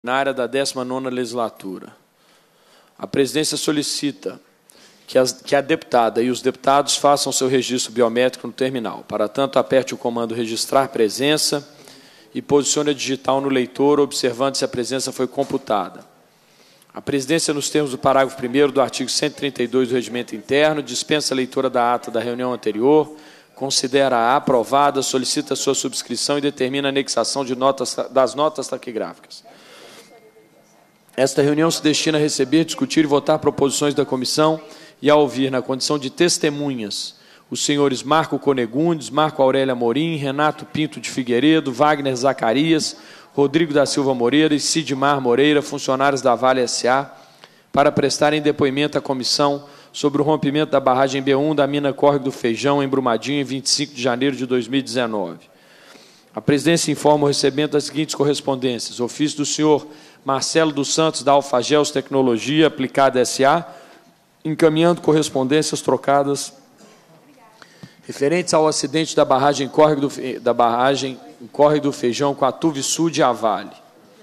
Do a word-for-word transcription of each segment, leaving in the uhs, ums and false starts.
ordinária da décima nona legislatura. A presidência solicita que, as, que a deputada e os deputados façam seu registro biométrico no terminal. Para tanto, aperte o comando registrar presença e posicione a digital no leitor, observando se a presença foi computada. A presidência, nos termos do parágrafo primeiro do artigo cento e trinta e dois do Regimento Interno, dispensa a leitura da ata da reunião anterior, considera-a aprovada, solicita sua subscrição e determina a anexação de notas, das notas taquigráficas. Esta reunião se destina a receber, discutir e votar proposições da comissão e a ouvir, na condição de testemunhas, os senhores Marco Conegundes, Marco Aurélio Amorim, Renato Pinto de Figueiredo, Wagner Zacarias, Rodrigo da Silva Moreira e Sidmar Moreira, funcionários da Vale S A, para prestarem depoimento à comissão sobre o rompimento da barragem B um da mina Córrego do Feijão, em Brumadinho, em vinte e cinco de janeiro de dois mil e dezenove. A presidência informa o recebimento das seguintes correspondências. Ofício do senhor Marcelo dos Santos, da Alfagels Tecnologia Aplicada S A, encaminhando correspondências trocadas referentes ao acidente da barragem Córrego do, da barragem Córrego do Feijão com a Tuvisud e a Vale.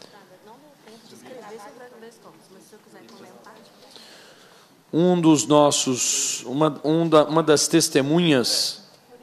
Um dos nossos, uma, um da, uma das testemunhas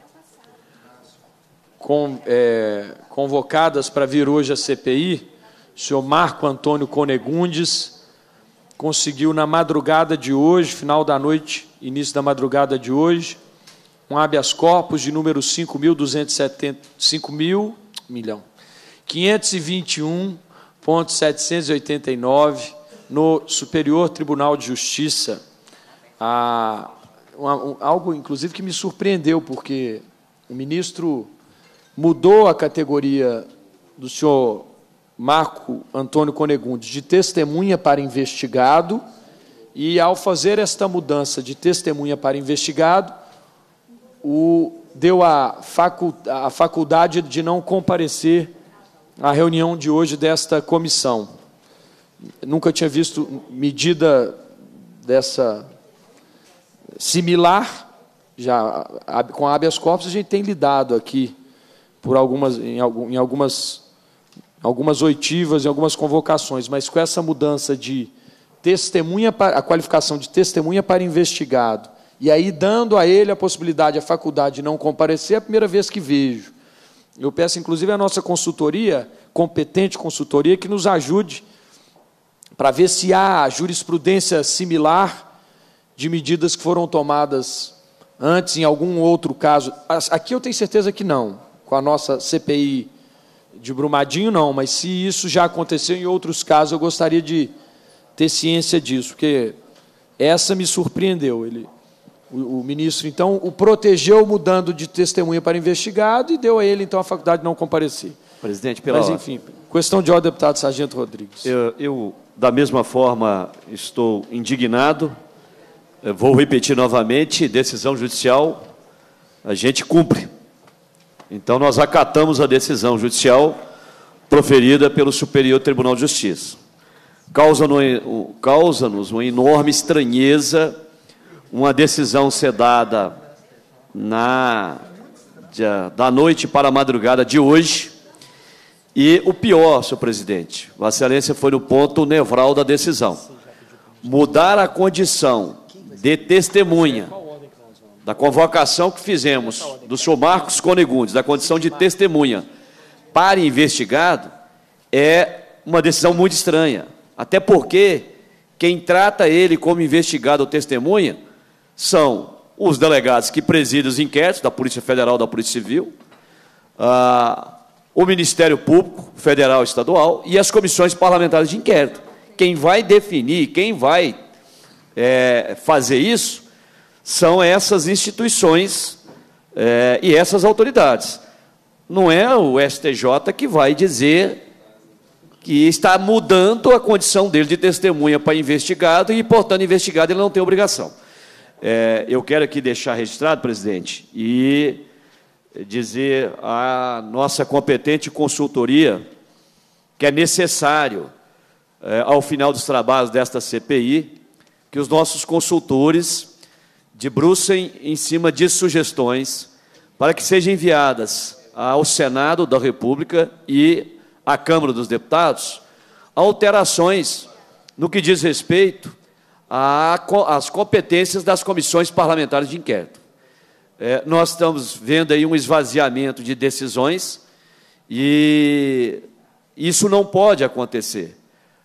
com, é, convocadas para vir hoje à C P I, o senhor Marco Antônio Conegundes, conseguiu na madrugada de hoje, final da noite, início da madrugada de hoje, um habeas corpus de número cinco mil duzentos e setenta, cinco mil, milhão, quinhentos e vinte e um ponto setecentos e oitenta e nove, no Superior Tribunal de Justiça. Ah, um, algo, inclusive, que me surpreendeu, porque o ministro mudou a categoria do senhor Marco Antônio Conegundes de testemunha para investigado, e, ao fazer esta mudança de testemunha para investigado, o, deu a, facu, a faculdade de não comparecer à reunião de hoje desta comissão. Nunca tinha visto medida dessa similar, já com habeas corpus a gente tem lidado aqui por algumas, em, em algumas, algumas oitivas, em algumas convocações, mas com essa mudança de testemunha, para, a qualificação de testemunha para investigado, e aí dando a ele a possibilidade, a faculdade de não comparecer, é a primeira vez que vejo. Eu peço, inclusive, a nossa consultoria, competente consultoria, que nos ajude para ver se há jurisprudência similar de medidas que foram tomadas antes, em algum outro caso. Aqui eu tenho certeza que não, com a nossa C P I de Brumadinho, não, mas se isso já aconteceu em outros casos, eu gostaria de ter ciência disso, porque essa me surpreendeu. Ele, o, o ministro, então, o protegeu mudando de testemunha para investigado e deu a ele, então, a faculdade de não comparecer. Presidente, pela Mas, enfim, questão de ordem, deputado Sargento Rodrigues. Eu, eu, da mesma forma, estou indignado. Eu vou repetir novamente, decisão judicial, a gente cumpre. Então, nós acatamos a decisão judicial proferida pelo Superior Tribunal de Justiça. Causa-nos causa uma enorme estranheza uma decisão ser dada na, da noite para a madrugada de hoje. E o pior, senhor presidente, Vossa Excelência foi no ponto nevral da decisão. Mudar a condição de testemunha da convocação que fizemos do senhor Marcos Conegundes, da condição de testemunha para investigado, é uma decisão muito estranha. Até porque quem trata ele como investigado ou testemunha são os delegados que presidem os inquéritos da Polícia Federal, da Polícia Civil, ah, o Ministério Público Federal e Estadual e as comissões parlamentares de inquérito. Quem vai definir, quem vai é, fazer isso, são essas instituições é, e essas autoridades. Não é o S T J que vai dizer que está mudando a condição dele de testemunha para investigado e, portanto, investigado ele não tem obrigação. É, eu quero aqui deixar registrado, presidente, e dizer à nossa competente consultoria que é necessário, é, ao final dos trabalhos desta C P I, que os nossos consultores debrucem em cima de sugestões para que sejam enviadas ao Senado da República e à Câmara dos Deputados alterações no que diz respeito às competências das comissões parlamentares de inquérito. É, nós estamos vendo aí um esvaziamento de decisões e isso não pode acontecer.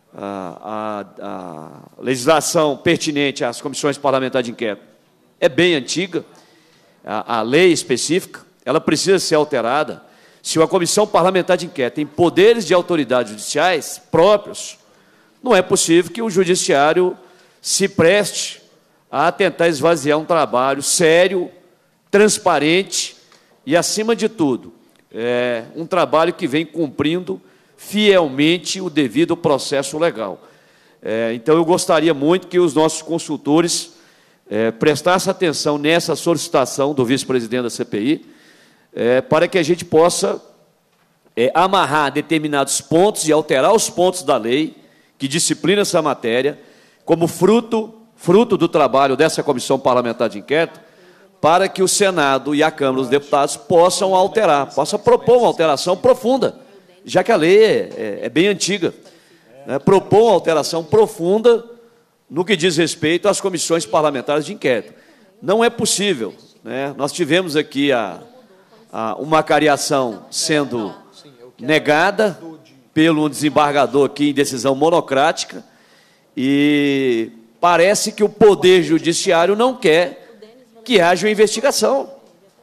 A, a, a legislação pertinente às comissões parlamentares de inquérito é bem antiga, a, a lei específica, ela precisa ser alterada. Se uma comissão parlamentar de inquérito tem poderes de autoridades judiciais próprios, não é possível que o judiciário se preste a tentar esvaziar um trabalho sério, transparente e, acima de tudo, é um trabalho que vem cumprindo fielmente o devido processo legal. É, então, eu gostaria muito que os nossos consultores é, prestassem atenção nessa solicitação do vice-presidente da C P I, é, para que a gente possa é, amarrar determinados pontos e alterar os pontos da lei que disciplina essa matéria, como fruto, fruto do trabalho dessa comissão parlamentar de inquérito, para que o Senado e a Câmara dos Deputados possam alterar, possam propor uma alteração profunda, já que a lei é, é, é bem antiga, né, propor uma alteração profunda no que diz respeito às comissões parlamentares de inquérito. Não é possível, né, nós tivemos aqui a, a, uma cariação sendo negada pelo desembargador aqui em decisão monocrática e parece que o Poder Judiciário não quer que haja uma investigação.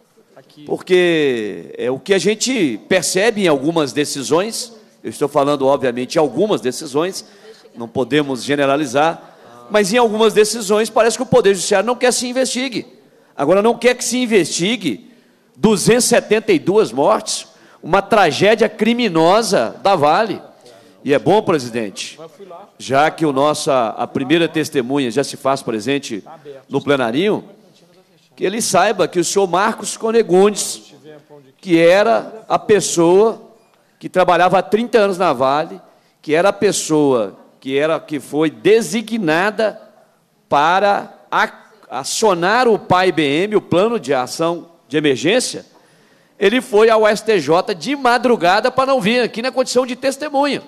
Porque é o que a gente percebe em algumas decisões, eu estou falando, obviamente, em algumas decisões, não podemos generalizar, mas em algumas decisões parece que o Poder Judiciário não quer que se investigue. Agora, não quer que se investigue duzentas e setenta e duas mortes, uma tragédia criminosa da Vale. E é bom, presidente, já que o nossa, a primeira testemunha já se faz presente no plenarinho, que ele saiba que o senhor Marcos Conegundes, que era a pessoa que trabalhava há trinta anos na Vale, que era a pessoa que, era, que foi designada para acionar o P A I B M, o Plano de Ação de Emergência, ele foi ao S T J de madrugada para não vir aqui na condição de testemunha.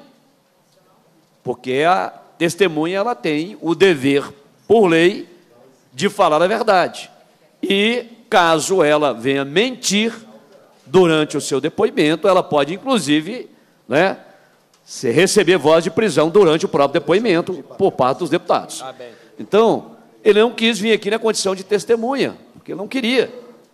Porque a testemunha ela tem o dever, por lei, de falar a verdade. E, caso ela venha mentir durante o seu depoimento, ela pode, inclusive, né, se receber voz de prisão durante o próprio depoimento por parte dos deputados. Então, ele não quis vir aqui na condição de testemunha, porque ele não queria.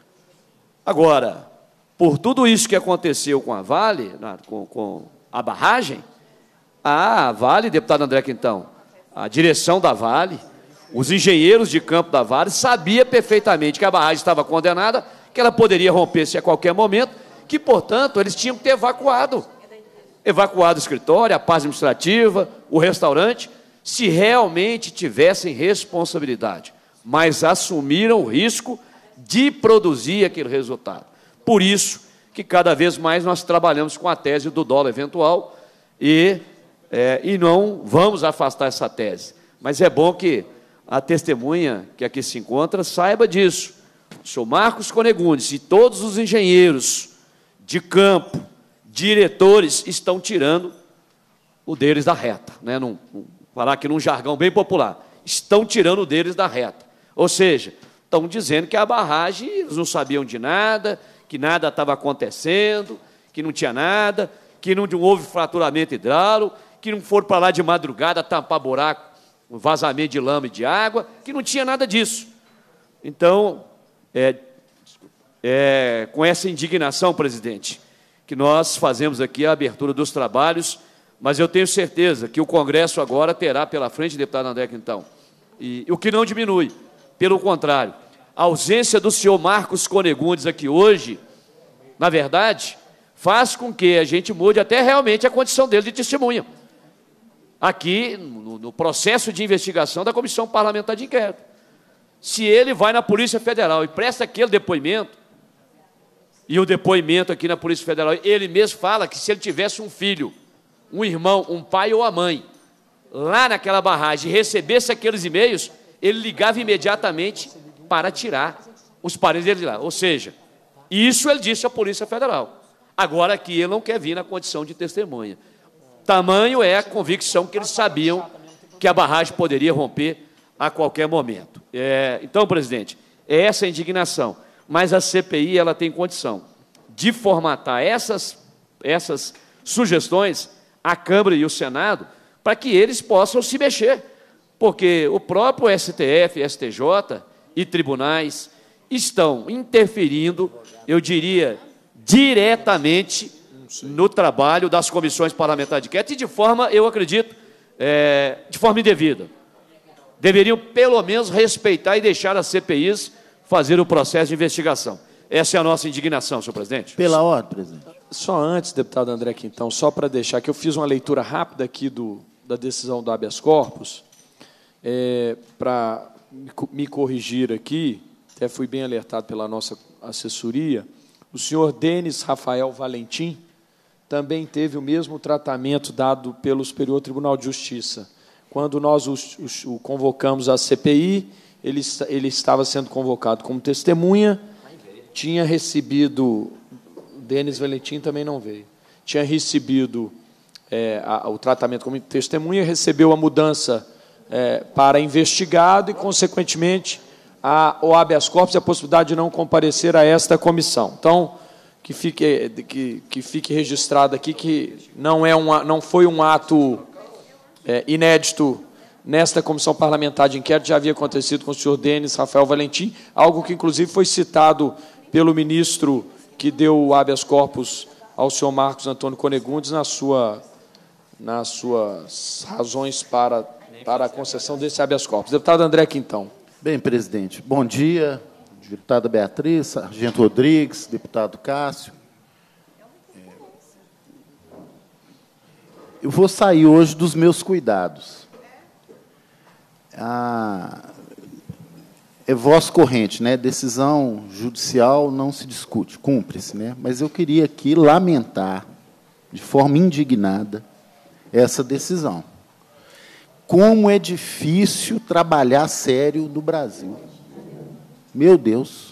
Agora, por tudo isso que aconteceu com a Vale, na, com, com a barragem, a Vale, deputado André Quintão, a direção da Vale, os engenheiros de campo da Vale sabiam perfeitamente que a barragem estava condenada, que ela poderia romper-se a qualquer momento, que, portanto, eles tinham que ter evacuado. Evacuado o escritório, a paz administrativa, o restaurante, se realmente tivessem responsabilidade, mas assumiram o risco de produzir aquele resultado. Por isso que cada vez mais nós trabalhamos com a tese do dolo eventual e, é, e não vamos afastar essa tese. Mas é bom que a testemunha que aqui se encontra saiba disso. O senhor Marcos Conegundes e todos os engenheiros de campo, diretores, estão tirando o deles da reta. Né? Num, num, falar aqui num jargão bem popular. Estão tirando o deles da reta. Ou seja, estão dizendo que a barragem, eles não sabiam de nada, que nada estava acontecendo, que não tinha nada, que não houve fraturamento hidráulico, que não foram para lá de madrugada tampar buraco, um vazamento de lama e de água, que não tinha nada disso. Então, é, é, com essa indignação, presidente, que nós fazemos aqui a abertura dos trabalhos, mas eu tenho certeza que o Congresso agora terá pela frente, deputado André Quintão, e, e o que não diminui, pelo contrário, a ausência do senhor Marcos Conegundes aqui hoje, na verdade, faz com que a gente mude até realmente a condição dele de testemunha. Aqui, no, no processo de investigação da Comissão Parlamentar de Inquérito. Se ele vai na Polícia Federal e presta aquele depoimento, e o depoimento aqui na Polícia Federal, ele mesmo fala que se ele tivesse um filho, um irmão, um pai ou a mãe, lá naquela barragem, e recebesse aqueles e-mails, ele ligava imediatamente para tirar os parentes dele de lá. Ou seja, isso ele disse à Polícia Federal. Agora aqui ele não quer vir na condição de testemunha. Tamanho é a convicção que eles sabiam que a barragem poderia romper a qualquer momento. É, então, presidente, é essa a indignação. Mas a C P I ela tem condição de formatar essas, essas sugestões à Câmara e ao Senado para que eles possam se mexer, porque o próprio S T F, S T J e tribunais estão interferindo, eu diria, diretamente no trabalho das comissões parlamentares de inquérito e de forma, eu acredito, é, de forma indevida. Deveriam, pelo menos, respeitar e deixar as C P Is fazer o processo de investigação. Essa é a nossa indignação, senhor presidente. Pela ordem, presidente. Só antes, deputado André Quintão, só para deixar que eu fiz uma leitura rápida aqui do, da decisão do habeas corpus, é, para me corrigir aqui, até fui bem alertado pela nossa assessoria, o senhor Denis Rafael Valentim também teve o mesmo tratamento dado pelo Superior Tribunal de Justiça. Quando nós os, os, o convocamos à C P I, ele, ele estava sendo convocado como testemunha, tinha recebido, Denis Valentim também não veio, tinha recebido é, a, o tratamento como testemunha, recebeu a mudança é, para investigado e, consequentemente, a, o habeas corpus e a possibilidade de não comparecer a esta comissão. Então, que fique, que, que fique registrado aqui que não, é um, não foi um ato é, inédito nesta comissão parlamentar de inquérito, já havia acontecido com o senhor Denis Rafael Valentim, algo que, inclusive, foi citado pelo ministro que deu o habeas corpus ao senhor Marcos Antônio Conegundes na sua, nas suas razões para, para a concessão desse habeas corpus. Deputado André Quintão. Bem, presidente, bom dia, deputada Beatriz, sargento Rodrigues, deputado Cássio. Eu vou sair hoje dos meus cuidados. Ah, é voz corrente, né? Decisão judicial não se discute, cumpre-se, né? Mas eu queria aqui lamentar, de forma indignada, essa decisão. Como é difícil trabalhar sério no Brasil. Meu Deus.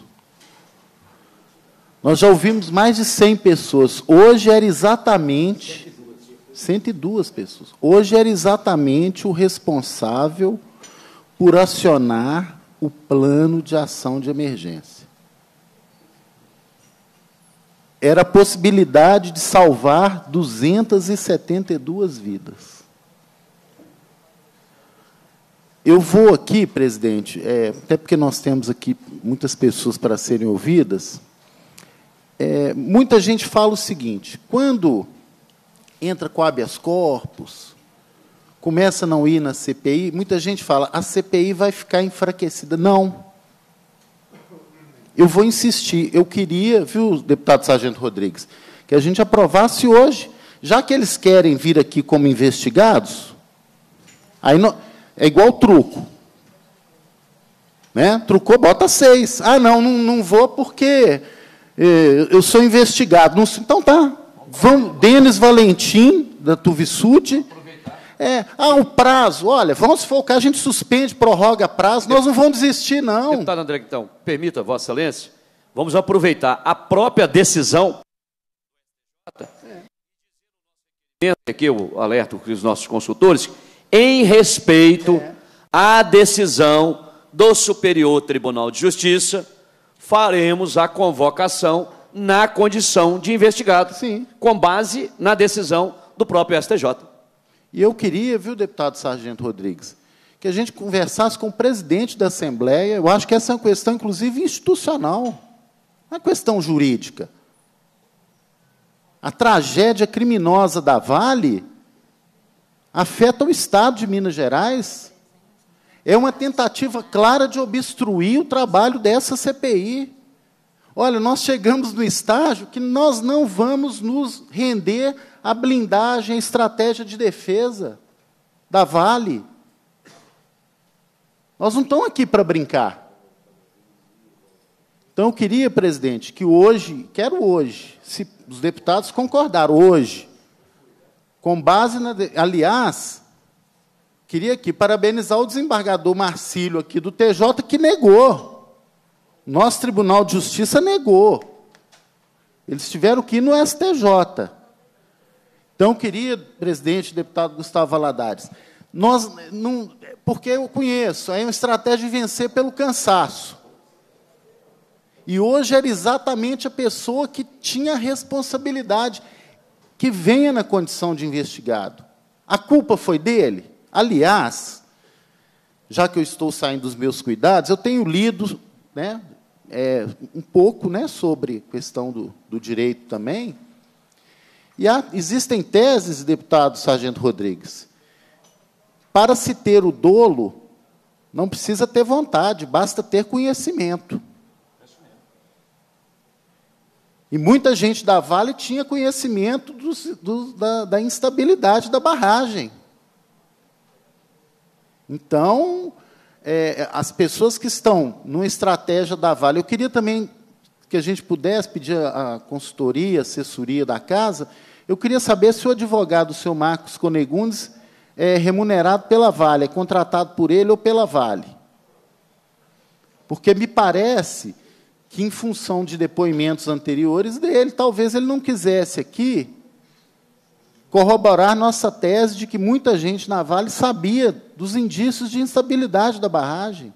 Nós já ouvimos mais de cem pessoas. Hoje era exatamente... cento e duas pessoas. Hoje era exatamente o responsável por acionar o plano de ação de emergência. Era a possibilidade de salvar duzentas e setenta e duas vidas. Eu vou aqui, presidente, é, até porque nós temos aqui muitas pessoas para serem ouvidas, é, muita gente fala o seguinte, quando entra com habeas corpus, começa a não ir na C P I, muita gente fala, a C P I vai ficar enfraquecida. Não. Eu vou insistir. Eu queria, viu, deputado Sargento Rodrigues, que a gente aprovasse hoje, já que eles querem vir aqui como investigados, aí não, é igual truco. Né? Trucou, bota seis. Ah, não, não, não vou porque eh, eu sou investigado. Não, então tá. Vamos, Denis Valentim, da Tuvisud. É, ah, o prazo, olha, vamos focar, a gente suspende, prorroga prazo, nós não vamos desistir, não. Deputado André, então, permita, Vossa Excelência, vamos aproveitar a própria decisão. É. Aqui eu alerto os nossos consultores, em respeito é. à decisão do Superior Tribunal de Justiça, faremos a convocação na condição de investigado, sim, com base na decisão do próprio S T J. E eu queria, viu, deputado Sargento Rodrigues, que a gente conversasse com o presidente da Assembleia. Eu acho que essa é uma questão, inclusive, institucional, não é uma questão jurídica. A tragédia criminosa da Vale afeta o Estado de Minas Gerais. É uma tentativa clara de obstruir o trabalho dessa C P I. Olha, nós chegamos no estágio que nós não vamos nos render à blindagem, à estratégia de defesa da Vale. Nós não estamos aqui para brincar. Então, eu queria, presidente, que hoje, quero hoje, se os deputados concordaram hoje, com base na... Aliás, queria aqui parabenizar o desembargador Marcílio, aqui do T J, que negou. Nosso Tribunal de Justiça negou. Eles tiveram que ir no S T J. Então, queria, presidente, deputado Gustavo Valadares, nós não, porque eu conheço, é uma estratégia de vencer pelo cansaço. E hoje era exatamente a pessoa que tinha a responsabilidade, que venha na condição de investigado. A culpa foi dele? Aliás, já que eu estou saindo dos meus cuidados, eu tenho lido, né, é, um pouco, né, sobre a questão do, do direito também, e há, existem teses, deputado Sargento Rodrigues, para se ter o dolo, não precisa ter vontade, basta ter conhecimento. E muita gente da Vale tinha conhecimento dos, do, da, da instabilidade da barragem. Então, é, as pessoas que estão numa estratégia da Vale, eu queria também que a gente pudesse pedir a, a consultoria, a assessoria da casa, eu queria saber se o advogado, o senhor Marcos Conegundes, é remunerado pela Vale, é contratado por ele ou pela Vale. Porque me parece que, em função de depoimentos anteriores dele, talvez ele não quisesse aqui corroborar nossa tese de que muita gente na Vale sabia dos indícios de instabilidade da barragem.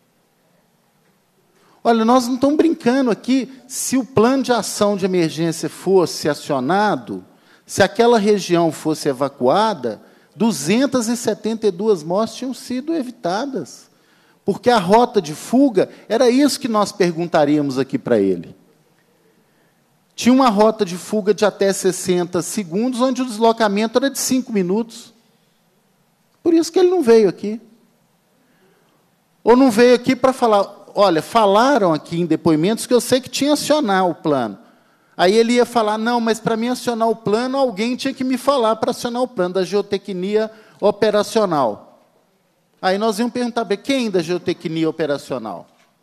Olha, nós não estamos brincando aqui, se o plano de ação de emergência fosse acionado, se aquela região fosse evacuada, duzentas e setenta e duas mortes tinham sido evitadas. Porque a rota de fuga, era isso que nós perguntaríamos aqui para ele. Tinha uma rota de fuga de até sessenta segundos, onde o deslocamento era de cinco minutos. Por isso que ele não veio aqui. Ou não veio aqui para falar, olha, falaram aqui em depoimentos que eu sei que tinha que acionar o plano. Aí ele ia falar, não, mas para mim acionar o plano, alguém tinha que me falar para acionar o plano da geotecnia operacional. Aí nós íamos perguntar, quem da geotecnia operacional?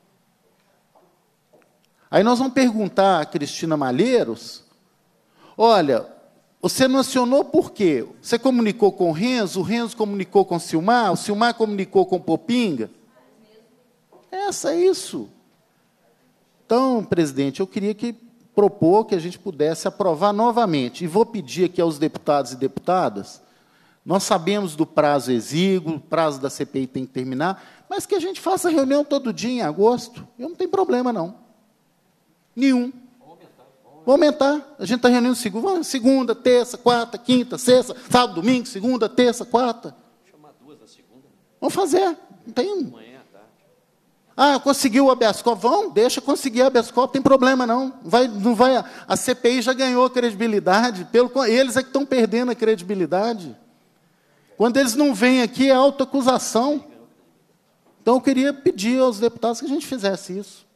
Aí nós vamos perguntar a Cristina Malheiros, olha, você não acionou por quê? Você comunicou com o Renzo, o Renzo comunicou com o Silmar, o Silmar comunicou com o Popinga? Essa é isso. Então, presidente, eu queria que propor que a gente pudesse aprovar novamente, e vou pedir aqui aos deputados e deputadas, nós sabemos do prazo exíguo, o prazo da C P I tem que terminar, mas que a gente faça reunião todo dia em agosto. Eu não tenho problema, não. Nenhum. Vou aumentar. A gente está reunindo segunda, segunda, terça, quarta, quinta, sexta, sábado, domingo, segunda, terça, quarta. Chamar duas da segunda. Vamos fazer. Não tem. Ah, conseguiu o habeas corpus? Vão, deixa conseguir o habeas corpus, não tem problema, não. Vai, não vai, a C P I já ganhou a credibilidade, pelo, eles é que estão perdendo a credibilidade. Quando eles não vêm aqui, é autoacusação. Então, eu queria pedir aos deputados que a gente fizesse isso.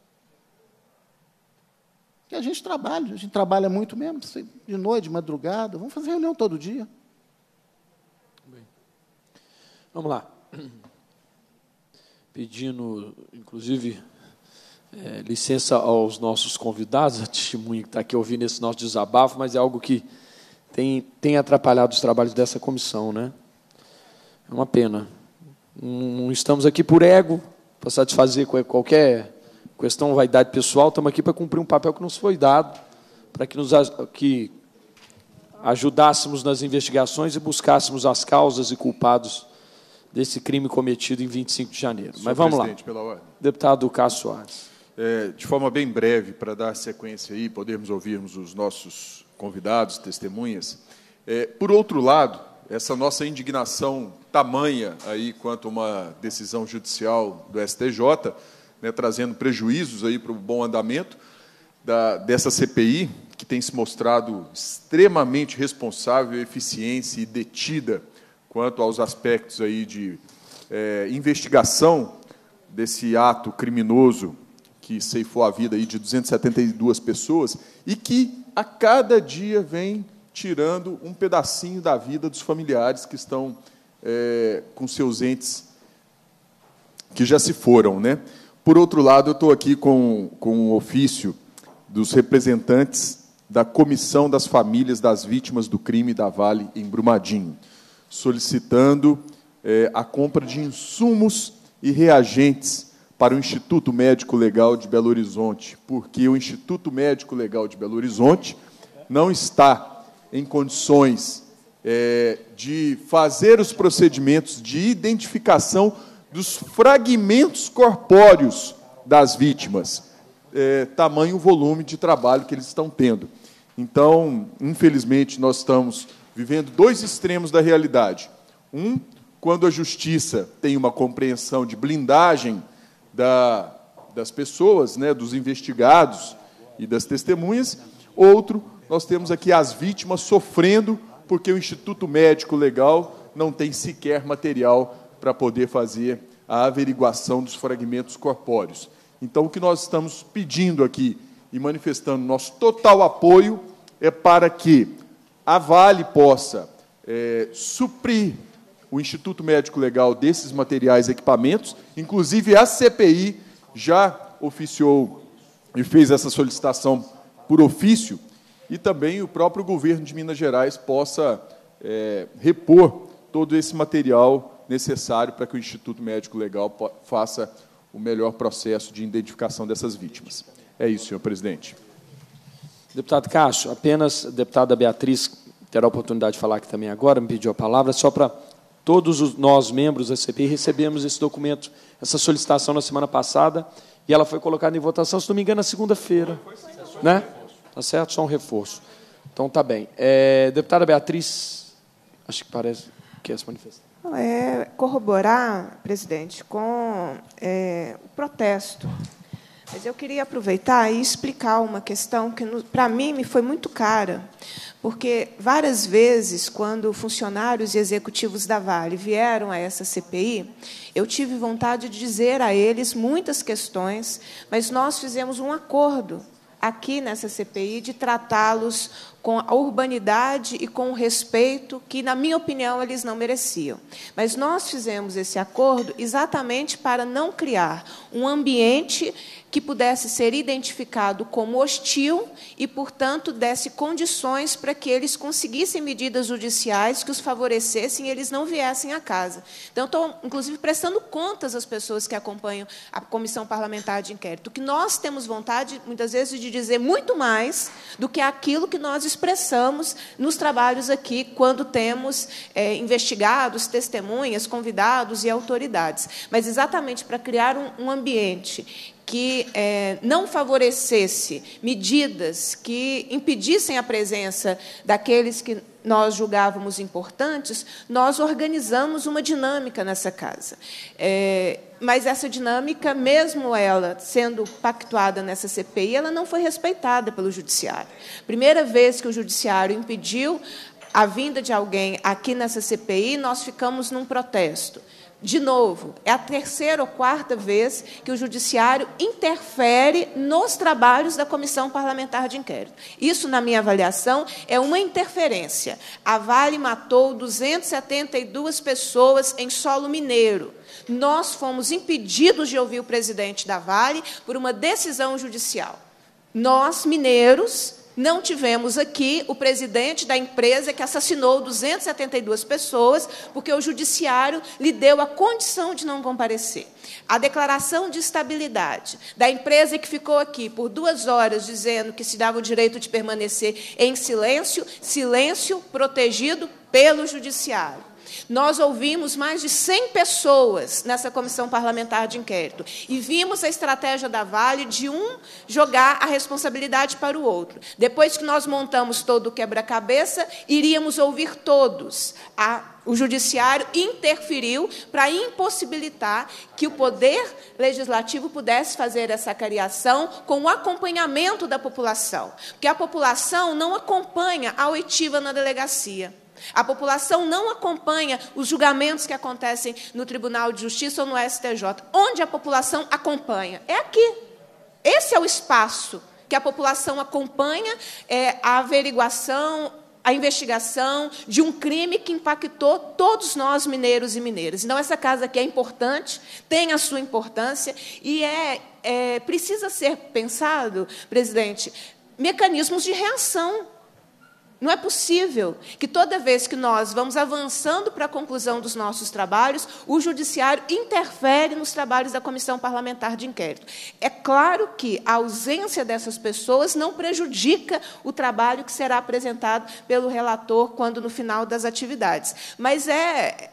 Que a gente trabalha, a gente trabalha muito mesmo, de noite, de madrugada, vamos fazer reunião todo dia. Bem, vamos lá. Pedindo, inclusive, é, licença aos nossos convidados, a testemunha que está aqui ouvindo esse nosso desabafo, mas é algo que tem, tem atrapalhado os trabalhos dessa comissão, né? É uma pena. Não estamos aqui por ego, para satisfazer qualquer questão, vaidade pessoal, estamos aqui para cumprir um papel que nos foi dado, para que nos que ajudássemos nas investigações e buscássemos as causas e culpados desse crime cometido em vinte e cinco de janeiro. Mas vamos lá. Pela ordem. Deputado Cássio Soares. É, de forma bem breve, para dar sequência aí, podermos ouvirmos os nossos convidados, testemunhas. É, por outro lado, essa nossa indignação tamanha aí quanto a uma decisão judicial do S T J, né, trazendo prejuízos aí para o bom andamento da, dessa C P I, que tem se mostrado extremamente responsável, eficiente e detida quanto aos aspectos aí de é, investigação desse ato criminoso que ceifou a vida aí de duzentas e setenta e duas pessoas e que, a cada dia, vem tirando um pedacinho da vida dos familiares que estão é, com seus entes que já se foram, né? Por outro lado, eu estou aqui com, com um ofício dos representantes da Comissão das Famílias das Vítimas do Crime da Vale em Brumadinho, solicitando é, a compra de insumos e reagentes para o Instituto Médico Legal de Belo Horizonte, porque o Instituto Médico Legal de Belo Horizonte não está em condições é, de fazer os procedimentos de identificação dos fragmentos corpóreos das vítimas, é, tamanho volume de trabalho que eles estão tendo. Então, infelizmente, nós estamos vivendo dois extremos da realidade. Um, quando a justiça tem uma compreensão de blindagem da, das pessoas, né, dos investigados e das testemunhas. Outro, nós temos aqui as vítimas sofrendo porque o Instituto Médico Legal não tem sequer material para poder fazer a averiguação dos fragmentos corpóreos. Então, o que nós estamos pedindo aqui e manifestando nosso total apoio é para que a Vale possa é, suprir o Instituto Médico Legal desses materiais e equipamentos. Inclusive, a C P I já oficiou e fez essa solicitação por ofício, e também o próprio governo de Minas Gerais possa é, repor todo esse material necessário para que o Instituto Médico Legal faça o melhor processo de identificação dessas vítimas. É isso, senhor presidente. Deputado Cássio, apenas a deputada Beatriz terá a oportunidade de falar aqui também agora, me pediu a palavra, só para todos os, nós, membros da C P I, recebemos esse documento, essa solicitação na semana passada, e ela foi colocada em votação, se não me engano, na segunda-feira. Né? Tá certo? Só um reforço. Então, tá bem. É, deputada Beatriz, acho que parece que quer se manifestar. É corroborar, presidente, com é, o protesto. Mas eu queria aproveitar e explicar uma questão que, para mim, me foi muito cara, porque, várias vezes, quando funcionários e executivos da Vale vieram a essa C P I, eu tive vontade de dizer a eles muitas questões, mas nós fizemos um acordo aqui nessa C P I de tratá-los com a urbanidade e com o respeito que, na minha opinião, eles não mereciam. Mas nós fizemos esse acordo exatamente para não criar um ambiente que pudesse ser identificado como hostil e, portanto, desse condições para que eles conseguissem medidas judiciais que os favorecessem e eles não viessem à casa. Então, estou, inclusive, prestando contas às pessoas que acompanham a Comissão Parlamentar de Inquérito, que nós temos vontade, muitas vezes, de dizer muito mais do que aquilo que nós expressamos nos trabalhos aqui, quando temos é, investigados, testemunhas, convidados e autoridades. Mas, exatamente para criar um, um ambiente que é, não favorecesse medidas que impedissem a presença daqueles que nós julgávamos importantes, nós organizamos uma dinâmica nessa casa. É, mas essa dinâmica, mesmo ela sendo pactuada nessa C P I, ela não foi respeitada pelo Judiciário. Primeira vez que o Judiciário impediu a vinda de alguém aqui nessa C P I, nós ficamos num protesto. De novo, é a terceira ou quarta vez que o Judiciário interfere nos trabalhos da Comissão Parlamentar de Inquérito. Isso, na minha avaliação, é uma interferência. A Vale matou duzentas e setenta e duas pessoas em solo mineiro. Nós fomos impedidos de ouvir o presidente da Vale por uma decisão judicial. Nós, mineiros, não tivemos aqui o presidente da empresa que assassinou duzentas e setenta e duas pessoas, porque o Judiciário lhe deu a condição de não comparecer. A declaração de estabilidade da empresa que ficou aqui por duas horas dizendo que se dava o direito de permanecer em silêncio, silêncio protegido pelo Judiciário. Nós ouvimos mais de cem pessoas nessa Comissão Parlamentar de Inquérito e vimos a estratégia da Vale de um jogar a responsabilidade para o outro. Depois que nós montamos todo o quebra-cabeça, iríamos ouvir todos. A, o Judiciário interferiu para impossibilitar que o Poder Legislativo pudesse fazer essa cariação com o acompanhamento da população, porque a população não acompanha a oitiva na delegacia. A população não acompanha os julgamentos que acontecem no Tribunal de Justiça ou no S T J. Onde a população acompanha? É aqui. Esse é o espaço que a população acompanha é, a averiguação, a investigação de um crime que impactou todos nós, mineiros e mineiras. Então, essa casa aqui é importante, tem a sua importância, e é, é, precisa ser pensado, presidente, mecanismos de reação. Não é possível que, toda vez que nós vamos avançando para a conclusão dos nossos trabalhos, o Judiciário interfere nos trabalhos da Comissão Parlamentar de Inquérito. É claro que a ausência dessas pessoas não prejudica o trabalho que será apresentado pelo relator quando no final das atividades. Mas é,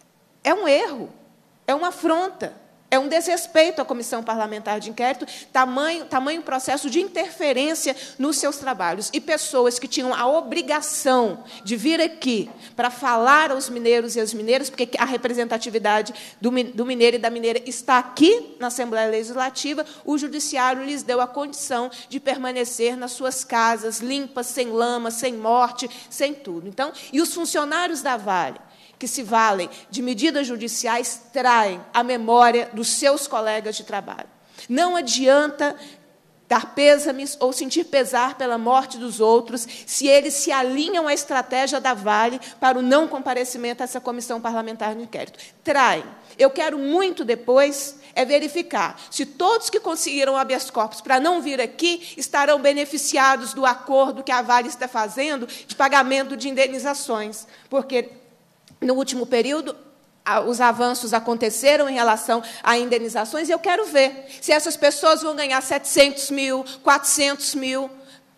é um erro, é uma afronta. É um desrespeito à Comissão Parlamentar de Inquérito, tamanho, tamanho processo de interferência nos seus trabalhos. E pessoas que tinham a obrigação de vir aqui para falar aos mineiros e às mineiras, porque a representatividade do, do mineiro e da mineira está aqui na Assembleia Legislativa, o Judiciário lhes deu a condição de permanecer nas suas casas, limpas, sem lama, sem morte, sem tudo. Então, e os funcionários da Vale, que se valem de medidas judiciais, traem a memória dos seus colegas de trabalho. Não adianta dar pêsames ou sentir pesar pela morte dos outros se eles se alinham à estratégia da Vale para o não comparecimento a essa Comissão Parlamentar de Inquérito. Traem. Eu quero muito depois é verificar se todos que conseguiram habeas corpus para não vir aqui estarão beneficiados do acordo que a Vale está fazendo de pagamento de indenizações, porque no último período, os avanços aconteceram em relação a indenizações, e eu quero ver se essas pessoas vão ganhar setecentos mil, quatrocentos mil,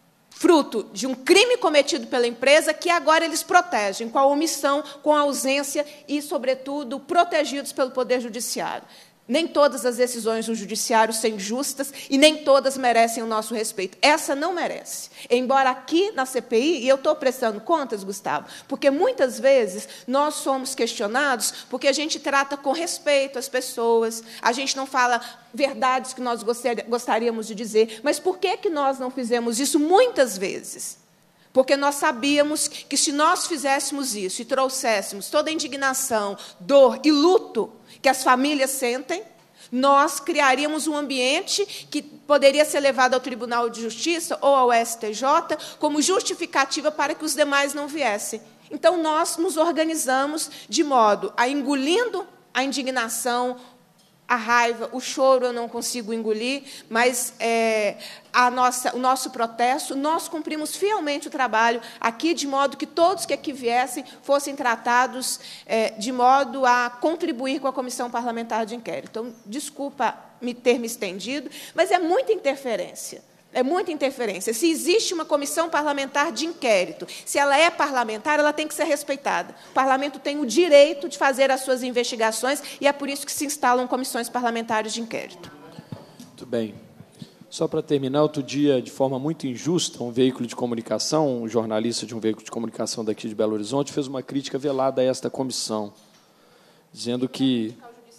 fruto de um crime cometido pela empresa que agora eles protegem, com a omissão, com a ausência e, sobretudo, protegidos pelo Poder Judiciário. Nem todas as decisões do Judiciário são justas e nem todas merecem o nosso respeito. Essa não merece. Embora aqui na C P I, e eu estou prestando contas, Gustavo, porque muitas vezes nós somos questionados porque a gente trata com respeito as pessoas, a gente não fala verdades que nós gostaríamos de dizer. Mas por que que nós não fizemos isso muitas vezes? Porque nós sabíamos que, se nós fizéssemos isso e trouxéssemos toda a indignação, dor e luto que as famílias sentem, nós criaríamos um ambiente que poderia ser levado ao Tribunal de Justiça ou ao S T J como justificativa para que os demais não viessem. Então, nós nos organizamos de modo a, engolindo a indignação, a raiva, o choro eu não consigo engolir, mas é, a nossa, o nosso protesto, nós cumprimos fielmente o trabalho aqui, de modo que todos que aqui viessem fossem tratados é, de modo a contribuir com a Comissão Parlamentar de Inquérito. Então, desculpa me ter me estendido, mas é muita interferência. É muita interferência. Se existe uma comissão parlamentar de inquérito, se ela é parlamentar, ela tem que ser respeitada. O parlamento tem o direito de fazer as suas investigações e é por isso que se instalam comissões parlamentares de inquérito. Muito bem. Só para terminar, outro dia, de forma muito injusta, um veículo de comunicação, um jornalista de um veículo de comunicação daqui de Belo Horizonte, fez uma crítica velada a esta comissão, dizendo que...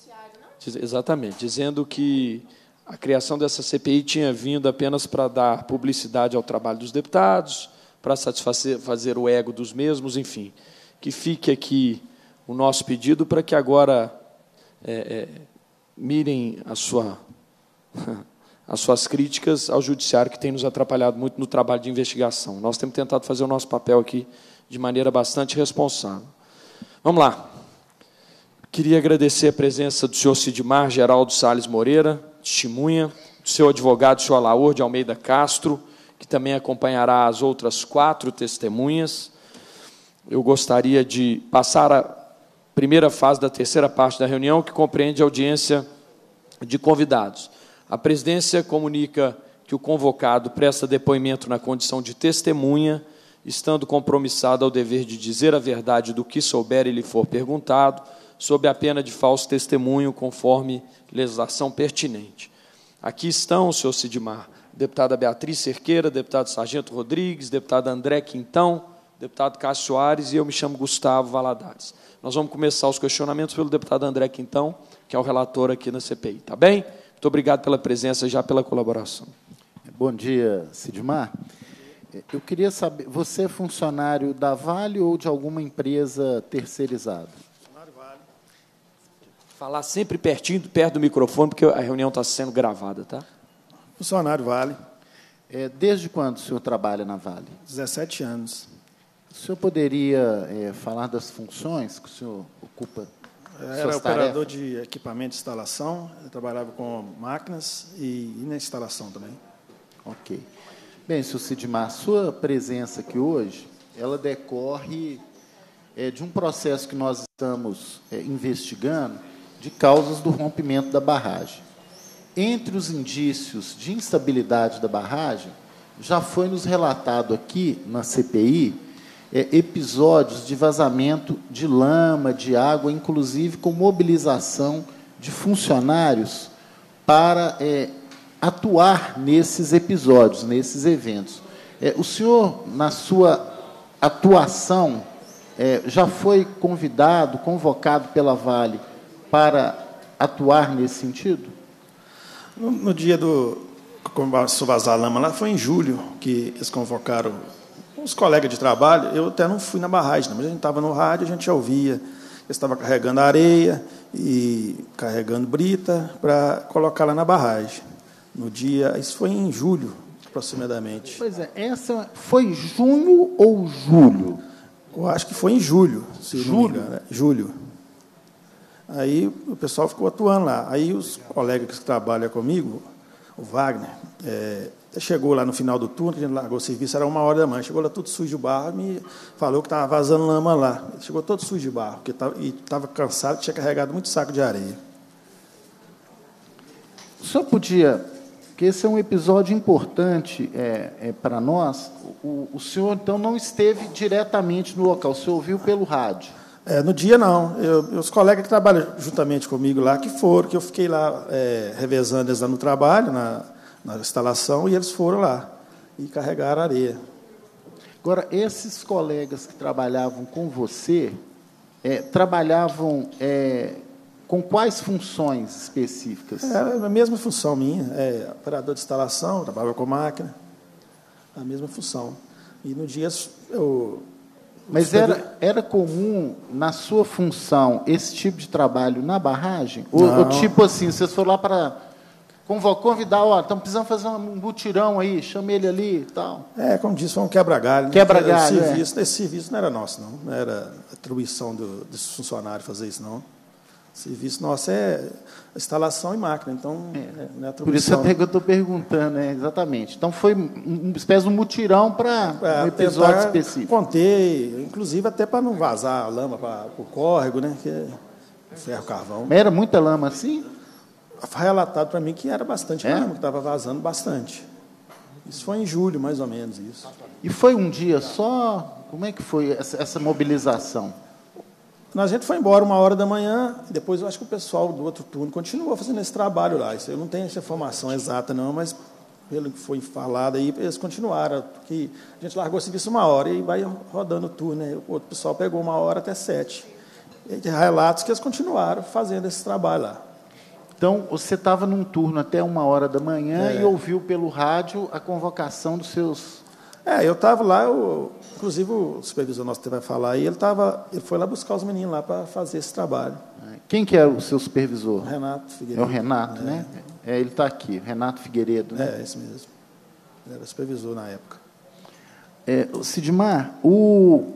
Exatamente, dizendo que a criação dessa C P I tinha vindo apenas para dar publicidade ao trabalho dos deputados, para satisfazer fazer o ego dos mesmos, enfim. Que fique aqui o nosso pedido para que agora é, é, mirem a sua, as suas críticas ao Judiciário, que tem nos atrapalhado muito no trabalho de investigação. Nós temos tentado fazer o nosso papel aqui de maneira bastante responsável. Vamos lá. Queria agradecer a presença do senhor Sidmar Geraldo Salles Moreira, testemunha, do seu advogado, o senhor Alaor de Almeida Castro, que também acompanhará as outras quatro testemunhas. Eu gostaria de passar a primeira fase da terceira parte da reunião, que compreende a audiência de convidados. A presidência comunica que o convocado presta depoimento na condição de testemunha, estando compromissado ao dever de dizer a verdade do que souber e lhe for perguntado, sob a pena de falso testemunho, conforme legislação pertinente. Aqui estão, senhor Sidmar, deputada Beatriz Cerqueira, deputado Sargento Rodrigues, deputado André Quintão, deputado Cássio Soares, e eu me chamo Gustavo Valadares. Nós vamos começar os questionamentos pelo deputado André Quintão, que é o relator aqui na C P I. Tá bem? Muito obrigado pela presença e já pela colaboração. Bom dia, Sidmar. Eu queria saber, você é funcionário da Vale ou de alguma empresa terceirizada? Falar sempre pertinho, perto do microfone, porque a reunião está sendo gravada, tá? Funcionário Vale. É, desde quando o senhor trabalha na Vale? dezessete anos. O senhor poderia é, falar das funções que o senhor ocupa? Era operador de equipamento de instalação, eu trabalhava com máquinas e, e na instalação também. Ok. Bem, senhor Sidmar, sua presença aqui hoje ela decorre é, de um processo que nós estamos é, investigando de causas do rompimento da barragem. Entre os indícios de instabilidade da barragem, já foi nos relatado aqui, na C P I, é, episódios de vazamento de lama, de água, inclusive com mobilização de funcionários para é, atuar nesses episódios, nesses eventos. É, o senhor, na sua atuação, é, já foi convidado, convocado pela Vale para atuar nesse sentido? No, no dia do começou a vazar a lama lá, foi em julho que eles convocaram os colegas de trabalho. Eu até não fui na barragem, não, mas a gente estava no rádio, a gente já ouvia. Eles estavam carregando areia e carregando brita para colocar lá na barragem. No dia, isso foi em julho, aproximadamente. Pois é, essa foi junho ou julho? Eu acho que foi em julho, se julho? não me engano. É, julho. Aí o pessoal ficou atuando lá. Aí os colegas que trabalham comigo, o Wagner, é, chegou lá no final do turno, que a gente largou o serviço, era uma hora da manhã, chegou lá tudo sujo de barro, me falou que estava vazando lama lá. Ele chegou todo sujo de barro, porque tava, e estava cansado, tinha carregado muito saco de areia. O senhor podia, porque esse é um episódio importante é, é, para nós, o, o senhor, então, não esteve diretamente no local, o senhor ouviu pelo rádio? É, no dia, não. Eu, os colegas que trabalham juntamente comigo lá, que foram, que eu fiquei lá é, revezando eles lá no trabalho, na, na instalação, e eles foram lá e carregaram areia. Agora, esses colegas que trabalhavam com você, é, trabalhavam é, com quais funções específicas? Era a mesma função minha, é, operador de instalação, trabalhava com máquina, a mesma função. E no dia eu... Mas era, era comum, na sua função, esse tipo de trabalho na barragem? Ou, ou tipo assim, vocês foram lá para convidar, ó, estamos precisando fazer um mutirão aí, chama ele ali e tal. É, como disse, foi um quebra-galho. Né? Quebra-galho, o serviço, é. Esse serviço não era nosso, não. Não era atribuição do, dos funcionários fazer isso, não. O serviço nosso é instalação e máquina, então é, não é atribuição. Por isso até que eu estou perguntando, né? Exatamente. Então foi uma espécie de um mutirão para é, um episódio específico. Contei, inclusive até para não vazar a lama para o córrego, né? Que é ferro carvão. Mas era muita lama assim? Foi relatado para mim que era bastante é? lama, que estava vazando bastante. Isso foi em julho, mais ou menos, isso. E foi um dia só? Como é que foi essa, essa mobilização? A gente foi embora uma hora da manhã, depois eu acho que o pessoal do outro turno continuou fazendo esse trabalho lá. Isso eu não tenho essa informação exata, não, mas pelo que foi falado aí, eles continuaram. Porque a gente largou o serviço uma hora e vai rodando o turno. Né? O outro pessoal pegou uma hora até sete. E tem relatos que eles continuaram fazendo esse trabalho lá. Então, você estava num turno até uma hora da manhã é. e ouviu pelo rádio a convocação dos seus... É, eu estava lá, eu, inclusive o supervisor nosso que vai falar aí, ele, tava, ele foi lá buscar os meninos lá para fazer esse trabalho. Quem que é o seu supervisor? O Renato Figueiredo. É o Renato, é. né? É, ele está aqui, Renato Figueiredo. Né? É, esse mesmo. Ele era supervisor na época. É, Sidmar, o...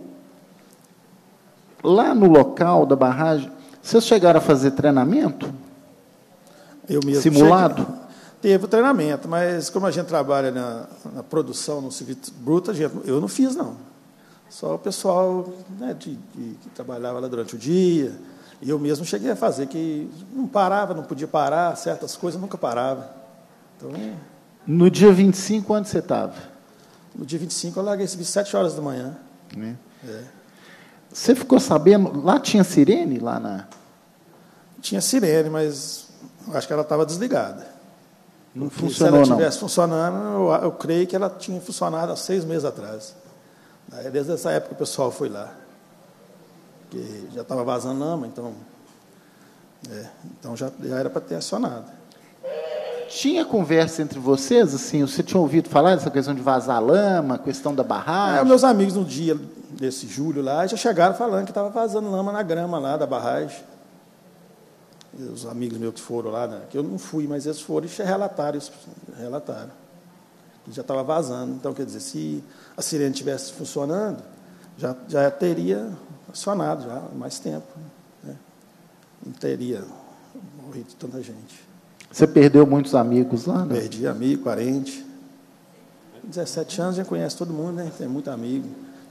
lá no local da barragem, vocês chegaram a fazer treinamento? Eu mesmo. Simulado? Cheguei. Teve o treinamento, mas como a gente trabalha na, na produção, no serviço bruto, a gente, eu não fiz, não. Só o pessoal, né, de, de, que trabalhava lá durante o dia. E eu mesmo cheguei a fazer, que não parava, não podia parar, certas coisas nunca parava. Então, no dia vinte e cinco, onde você estava? No dia vinte e cinco, eu larguei esse serviço sete horas da manhã. É. É. Você ficou sabendo, lá tinha sirene? Lá na... Tinha sirene, mas acho que ela estava desligada. Não Porque funcionou, se ela estivesse não. funcionando, eu, eu creio que ela tinha funcionado há seis meses atrás. Aí, desde essa época o pessoal foi lá. Porque já estava vazando lama, então, é, então já, já era para ter acionado. Tinha conversa entre vocês? Assim, você tinha ouvido falar dessa questão de vazar lama, questão da barragem? É, meus amigos, no dia desse julho lá, já chegaram falando que estava vazando lama na grama lá da barragem. Os amigos meus que foram lá, né, que eu não fui, mas eles foram e relataram isso, relataram. Que já estava vazando. Então, quer dizer, se a sirene estivesse funcionando, já, já teria acionado já há mais tempo. Né? Não teria morrido tanta gente. Você perdeu muitos amigos lá, né? Perdi amigo, parente. dezessete anos, já conhece todo mundo, né? Tem muito amigo.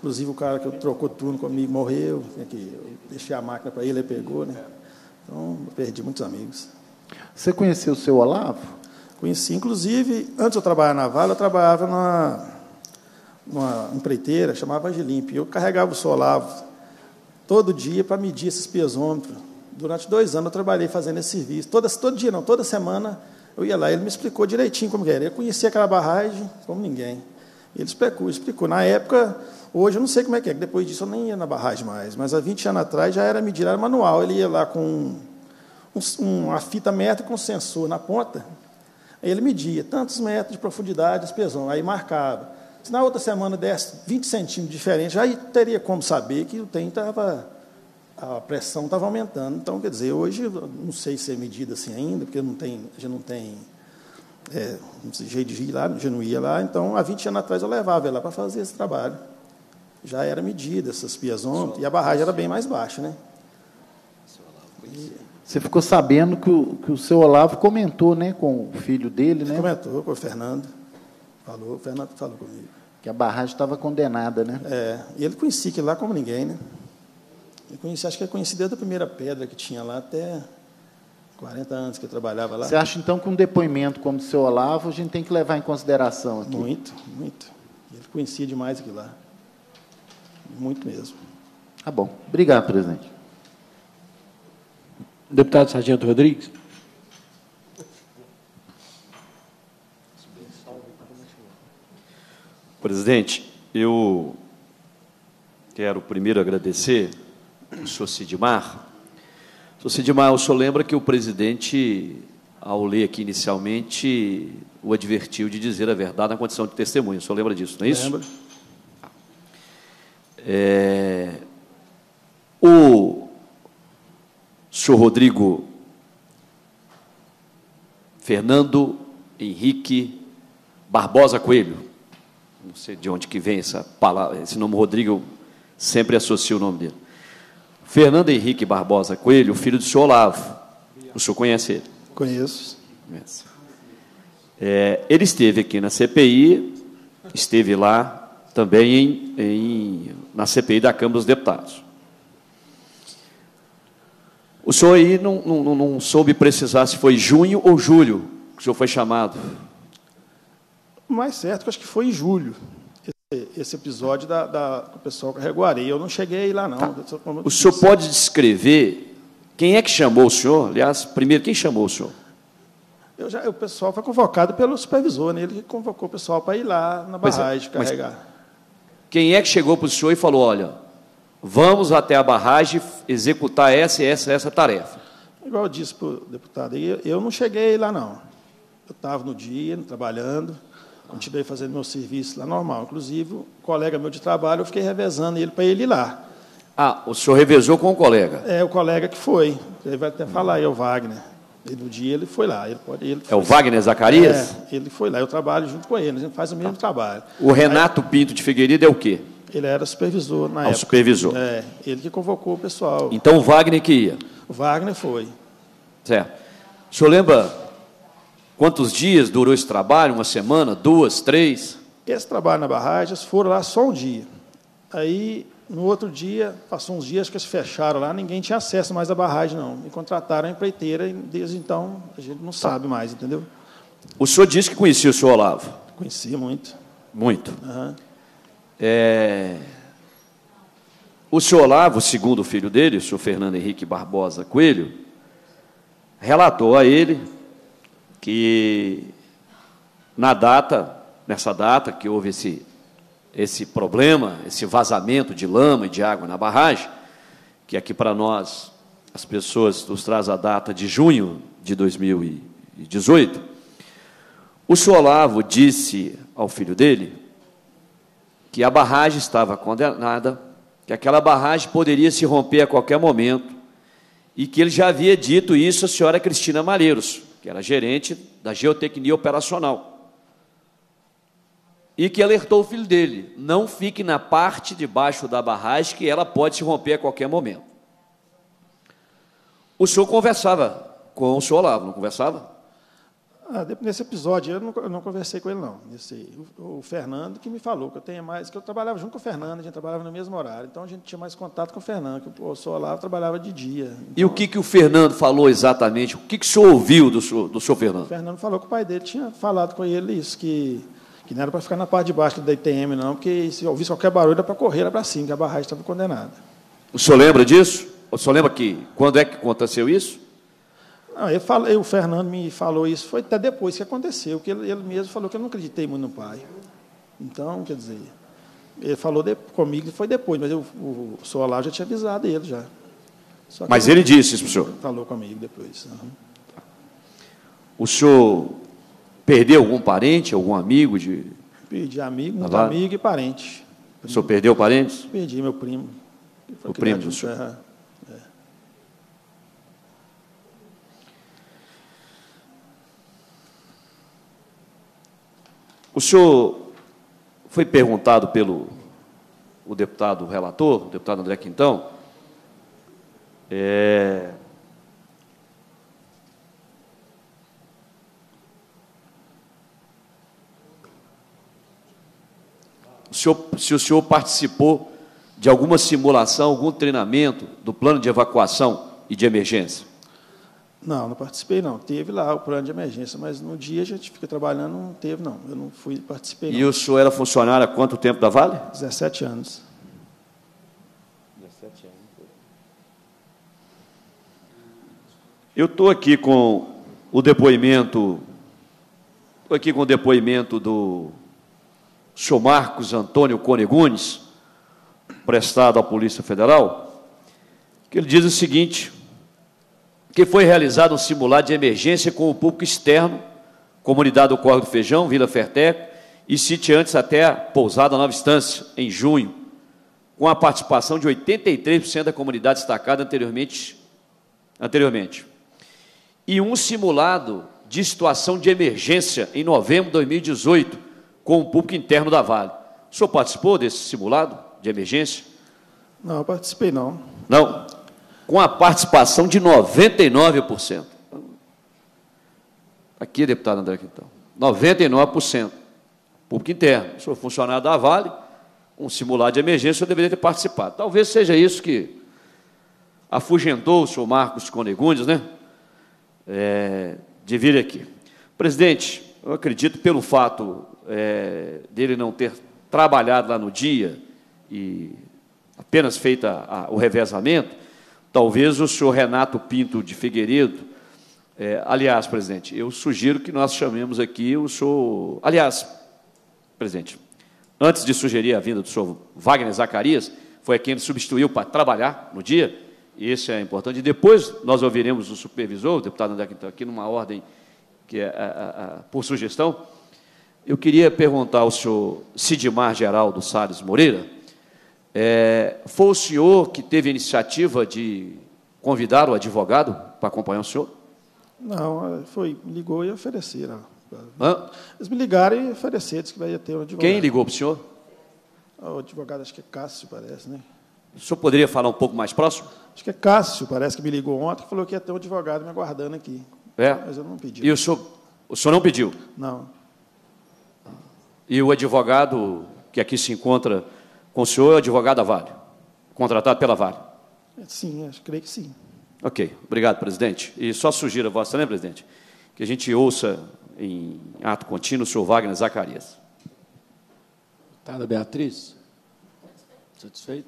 Inclusive, o cara que trocou turno comigo morreu, eu deixei a máquina para ele, ele pegou, né? Então, eu perdi muitos amigos. Você conheceu o seu Olavo? Conheci, inclusive, antes de eu trabalhar na Vale, eu trabalhava numa, numa empreiteira, chamava Agilimp. Eu carregava o seu Olavo todo dia para medir esses pesômetros. Durante dois anos eu trabalhei fazendo esse serviço. Toda, todo dia, não, toda semana eu ia lá. Ele me explicou direitinho como era. Eu conhecia aquela barragem como ninguém. Ele explicou, explicou. Na época, hoje eu não sei como é que é, depois disso eu nem ia na barragem mais, mas há vinte anos atrás já era medida, era manual. Ele ia lá com um, uma fita métrica com sensor na ponta, aí ele media tantos metros de profundidade, pesão, aí marcava. Se na outra semana desse vinte centímetros diferente, aí teria como saber que o trem estava, a pressão estava aumentando. Então, quer dizer, hoje, eu não sei se é medida assim ainda, porque não tem, já não tem é, jeito de ir lá, já não ia lá. Então, há vinte anos atrás, eu levava ele lá para fazer esse trabalho. Já era medida, essas piazômetros, e a barragem era bem mais baixa, né? E, você ficou sabendo que o, que o seu Olavo comentou, né, com o filho dele, né? Comentou com o Fernando. Falou, o Fernando falou comigo. Que a barragem estava condenada, né? É, e ele conhecia aquilo lá como ninguém, né? Eu conheci, acho que ele conhecia desde a primeira pedra que tinha lá até quarenta anos que eu trabalhava lá. Você acha, então, que um depoimento como o seu Olavo a gente tem que levar em consideração aqui? Muito, muito. Ele conhecia demais aquilo lá. Muito mesmo. Tá bom. Obrigado, presidente. Deputado Sargento Rodrigues. Presidente, eu quero primeiro agradecer ao senhor Sidmar. Senhor Sidmar, o senhor lembra que o presidente, ao ler aqui inicialmente, o advertiu de dizer a verdade na condição de testemunha. O senhor lembra disso, não é isso? Lembro. É, o senhor Rodrigo Fernando Henrique Barbosa Coelho, não sei de onde que vem essa palavra, esse nome Rodrigo, eu sempre associo o nome dele. Fernando Henrique Barbosa Coelho, filho do senhor Olavo. O senhor conhece ele? Conheço. Conhece. É, ele esteve aqui na C P I, esteve lá também em, em, na C P I da Câmara dos Deputados. O senhor aí não, não, não soube precisar se foi junho ou julho que o senhor foi chamado. O mais certo, que eu acho que foi em julho, esse, esse episódio da, da, do pessoal carregou areia. Eu não cheguei lá, não. Tá. O senhor pode descrever quem é que chamou o senhor? Aliás, primeiro, quem chamou o senhor? Eu já, o pessoal foi convocado pelo supervisor, né? Ele que convocou o pessoal para ir lá na barragem mas, carregar. Mas quem é que chegou para o senhor e falou, olha, vamos até a barragem executar essa e essa, essa tarefa? Igual eu disse para o deputado, eu, eu não cheguei lá, não. Eu estava no dia, trabalhando, continuei fazendo meu serviço lá normal. Inclusive, o colega meu de trabalho, eu fiquei revezando ele para ele ir lá. Ah, o senhor revezou com o colega? É, o colega que foi. Ele vai até falar, é o Wagner. E no dia ele foi lá. Ele pode, ele é o Wagner Zacarias? É, ele foi lá. Eu trabalho junto com ele, a gente faz o mesmo tá. trabalho. O Renato Aí, Pinto de Figueiredo é o quê? Ele era supervisor na ah, época. O supervisor. É, ele que convocou o pessoal. Então o Wagner que ia? O Wagner foi. Certo. O senhor lembra quantos dias durou esse trabalho? Uma semana? Duas? Três? Esse trabalho na barragem, eles foram lá só um dia. Aí, no outro dia, passou uns dias que eles fecharam lá, ninguém tinha acesso mais à barragem, não. E contrataram a empreiteira, e desde então a gente não sabe mais, entendeu? O senhor disse que conhecia o senhor Olavo? Conhecia muito. Muito. Uhum. É... O senhor Olavo, segundo o filho dele, o senhor Fernando Henrique Barbosa Coelho, relatou a ele que na data, nessa data que houve esse, esse problema, esse vazamento de lama e de água na barragem, que aqui para nós, as pessoas nos traz a data de junho de dois mil e dezoito, o senhor Olavo disse ao filho dele que a barragem estava condenada, que aquela barragem poderia se romper a qualquer momento, e que ele já havia dito isso à senhora Cristina Malheiros, que era gerente da geotecnia operacional, e que alertou o filho dele, não fique na parte de baixo da barragem, que ela pode se romper a qualquer momento. O senhor conversava com o senhor Olavo, não conversava? Ah, nesse episódio eu não, eu não conversei com ele, não. Nesse, o, o Fernando que me falou que eu tenho mais, que eu trabalhava junto com o Fernando, a gente trabalhava no mesmo horário, então a gente tinha mais contato com o Fernando, que o senhor Olavo trabalhava de dia. Então, e o que, que o Fernando falou exatamente? O que, que o senhor ouviu do senhor, do senhor Fernando? O Fernando falou que o pai dele tinha falado com ele isso, que, que não era para ficar na parte de baixo da I T M, não, porque se ouvisse qualquer barulho era para correr, era para cima, que a barragem estava condenada. O senhor lembra disso? O senhor lembra que quando é que aconteceu isso? Não, eu falei, o Fernando me falou isso, foi até depois que aconteceu, que ele, ele mesmo falou que eu não acreditei muito no pai. Então, quer dizer, ele falou de, comigo, foi depois, mas eu, o, o senhor Olavo já tinha avisado ele já. Só mas ele disse isso para o senhor? Falou comigo depois. Uhum. O senhor perdeu algum parente, algum amigo? De... Perdi amigo, muito ah, amigo e parente. O senhor perdeu parentes? Perdi meu primo. O primo do senhor? Terra. O senhor foi perguntado pelo o deputado relator, o deputado André Quintão, é, o senhor, se o senhor participou de alguma simulação, algum treinamento do plano de evacuação e de emergência? Não, não participei, não. Teve lá o plano de emergência, mas no dia a gente fica trabalhando, não teve, não. Eu não fui, participei, não. E o senhor era funcionário há quanto tempo da Vale? dezessete anos. dezessete anos. Eu estou aqui com o depoimento, estou aqui com o depoimento do senhor Marcos Antônio Conegunes, prestado à Polícia Federal, que ele diz o seguinte: que foi realizado um simulado de emergência com o público externo, comunidade do Córrego do Feijão, Vila Ferteco, e sitiantes até a pousada Nova Estância, em junho, com a participação de oitenta e três por cento da comunidade destacada anteriormente, anteriormente. E um simulado de situação de emergência em novembro de dois mil e dezoito, com o público interno da Vale. O senhor participou desse simulado de emergência? Não, eu participei, não. Não? Com a participação de noventa e nove por cento. Aqui, deputado André Quintão, noventa e nove por cento. Público interno. O senhor funcionário da Vale, um simulado de emergência, o senhor deveria ter participado. Talvez seja isso que afugentou o senhor Marcos Conegunes, né? É, de vir aqui. Presidente, eu acredito, pelo fato é, dele não ter trabalhado lá no dia e apenas feito a, a, o revezamento, talvez o senhor Renato Pinto de Figueiredo, é, aliás, presidente, eu sugiro que nós chamemos aqui o senhor... Aliás, presidente, antes de sugerir a vinda do senhor Wagner Zacarias, foi quem ele substituiu para trabalhar no dia, e isso é importante. E depois nós ouviremos o supervisor, o deputado André Quintão, aqui numa ordem que é a, a, a, por sugestão. Eu queria perguntar ao senhor Sidmar Geraldo Salles Moreira, É, foi o senhor que teve a iniciativa de convidar o advogado para acompanhar o senhor? Não, foi, me ligou e ofereceram. Hã? Eles me ligaram e ofereceram, disse que vai ter um advogado. Quem ligou para o senhor? O advogado, acho que é Cássio, parece, né? O senhor poderia falar um pouco mais próximo? Acho que é Cássio, parece que me ligou ontem e falou que ia ter um advogado me aguardando aqui. É? Mas eu não pedi. E o senhor, o senhor não pediu? Não. E o advogado que aqui se encontra com o senhor é o advogado da Vale, contratado pela Vale? Sim, acho, creio que sim. Ok, obrigado, presidente. E só sugiro a vossa, né, presidente, que a gente ouça em ato contínuo o senhor Wagner Zacarias. Deputada Beatriz, satisfeita?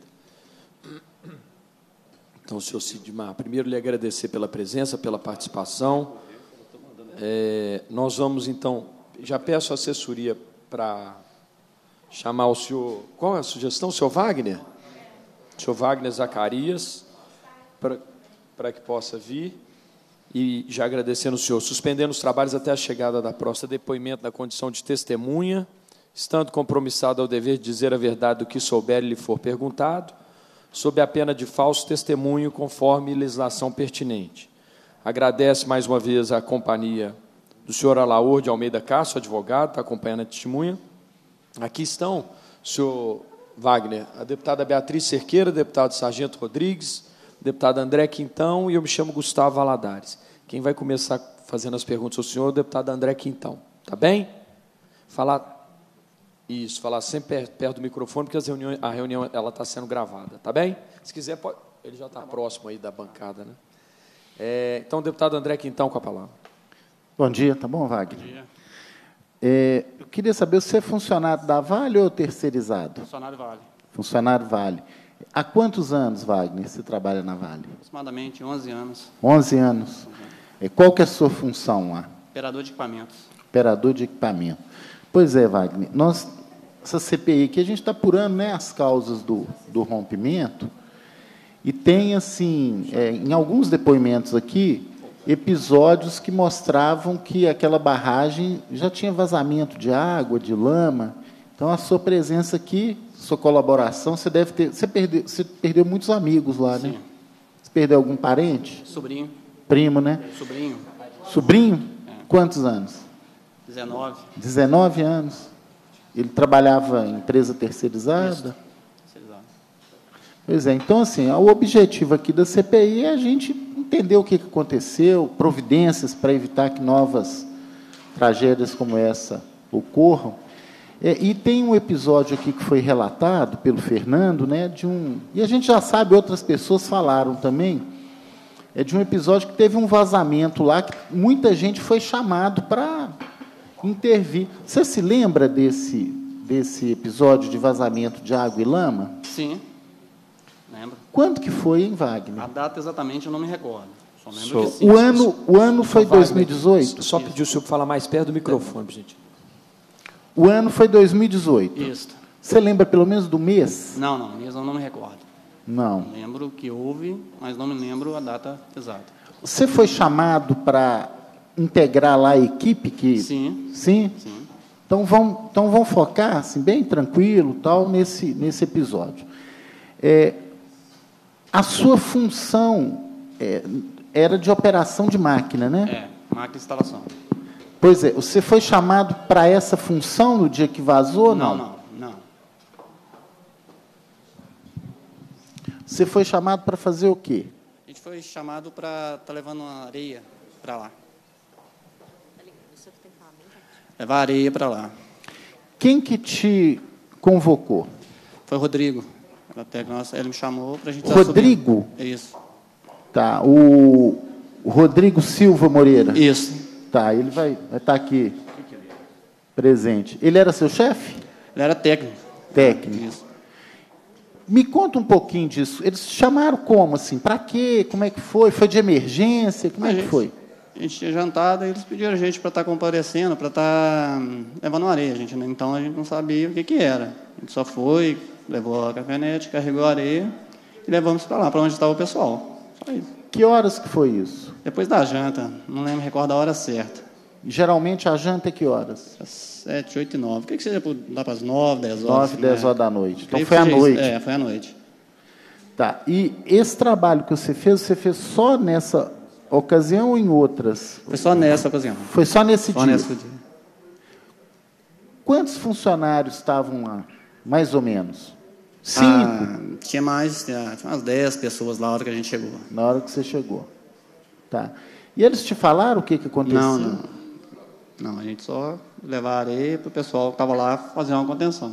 Então, senhor Sidmar, primeiro lhe agradecer pela presença, pela participação. É, nós vamos, então, já peço a assessoria para chamar o senhor... Qual é a sugestão, senhor Wagner? Senhor Wagner Zacarias, para, para que possa vir. E já agradecendo o senhor, suspendendo os trabalhos até a chegada da próxima depoimento na condição de testemunha, estando compromissado ao dever de dizer a verdade do que souber e lhe for perguntado, sob a pena de falso testemunho, conforme legislação pertinente. Agradece mais uma vez a companhia do senhor Alaor de Almeida Castro, advogado, está acompanhando a testemunha. Aqui estão, senhor Wagner, a deputada Beatriz Cerqueira, deputado Sargento Rodrigues, deputado André Quintão, e eu me chamo Gustavo Valadares. Quem vai começar fazendo as perguntas ao senhor é o deputado André Quintão. Tá bem? Falar isso, falar sempre perto do microfone, porque as reuniões, a reunião ela está sendo gravada. Tá bem? Se quiser, pode... Ele já está próximo aí da bancada, né? É, então, o deputado André Quintão com a palavra. Bom dia, tá bom, Wagner? Bom dia. É, eu queria saber, você é funcionário da Vale ou terceirizado? Funcionário Vale. Funcionário Vale. Há quantos anos, Wagner, você trabalha na Vale? Aproximadamente onze anos. onze anos. É, qual que é a sua função lá? Operador de equipamentos. Operador de equipamento. Pois é, Wagner, nós, essa C P I que a gente está apurando, né, as causas do, do rompimento, e tem, assim, é, em alguns depoimentos aqui, episódios que mostravam que aquela barragem já tinha vazamento de água, de lama. Então, a sua presença aqui, sua colaboração, você deve ter... Você perdeu, você perdeu muitos amigos lá, Sim. né? Você perdeu algum parente? Sobrinho. Primo, né? Sobrinho. Sobrinho? É. Quantos anos? dezenove. dezenove anos. Ele trabalhava em empresa terceirizada? Isso. Pois é. Então, assim, o objetivo aqui da C P I é a gente entender o que aconteceu, providências para evitar que novas tragédias como essa ocorram. É, e tem um episódio aqui que foi relatado pelo Fernando, né, de um, e a gente já sabe, outras pessoas falaram também, é de um episódio que teve um vazamento lá, que muita gente foi chamado para intervir. Você se lembra desse, desse episódio de vazamento de água e lama? Sim. Lembro. Quando que foi, hein, Wagner? A data exatamente eu não me recordo. Só lembro Sou- que sim. O ano, o ano foi dois mil e dezoito? Só pedir o senhor para falar mais perto do microfone, gente. O ano foi dois mil e dezoito. Isso. Você lembra pelo menos do mês? Não, não, mesmo eu não me recordo. Não. Lembro que houve, mas não me lembro a data exata. Você foi chamado para integrar lá a equipe que... Sim. Sim? Sim. Então vamos, então vamos focar, assim, bem tranquilo, tal, nesse, nesse episódio. É, a sua função é, era de operação de máquina, né? É, máquina de instalação. Pois é, você foi chamado para essa função no dia que vazou ou não? Não, não, não. Você foi chamado para fazer o quê? A gente foi chamado para estar levando areia para lá. Levar areia para lá. Quem que te convocou? Foi o Rodrigo. Até que nós, ele me chamou para a gente estar Rodrigo? subindo. Isso. Tá, o, o Rodrigo Silva Moreira. Isso. Tá, ele vai, vai estar aqui presente. Ele era seu chefe? Ele era técnico. Técnico. Isso. Me conta um pouquinho disso. Eles chamaram como, assim? Para quê? Como é que foi? Foi de emergência? Como A é que gente- foi? A gente tinha jantado e eles pediram a gente para estar comparecendo, para estar hum, levando areia. A gente, né? Então a gente não sabia o que, que era. A gente só foi, levou a caminhonete, carregou a areia e levamos para lá, para onde estava o pessoal. Só isso. Que horas que foi isso? Depois da janta, não lembro, recordo a hora certa. Geralmente a janta é que horas? Às sete, oito e nove. O que, que seja por- lá para as nove, dez horas? Nove, assim, dez né? horas da noite. Então Creio foi que à seja isso. noite. É, foi à noite. Tá. E esse trabalho que você fez, você fez só nessa ocasião ou em outras? Foi só nessa ocasião. Foi só nesse Só dia? nesse dia. Quantos funcionários estavam lá? Mais ou menos? Cinco, Ah, tinha mais, tinha tinha umas dez pessoas lá na hora que a gente chegou. na hora que você chegou. Tá. E eles te falaram o que, que aconteceu? Não, não. Não, a gente só levar areia para o pessoal que estava lá fazer uma contenção.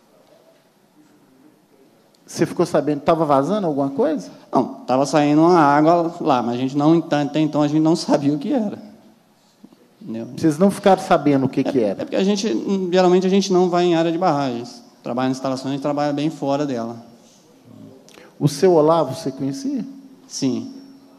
Você ficou sabendo que estava vazando alguma coisa? Não, estava saindo uma água lá, mas a gente não, até então a gente não sabia o que era. Entendeu? Vocês não ficaram sabendo o que, que É era? porque a gente, geralmente, a gente não vai em área de barragens. Trabalha em instalações, a gente trabalha bem fora dela. O seu Olavo, você conhecia? Sim.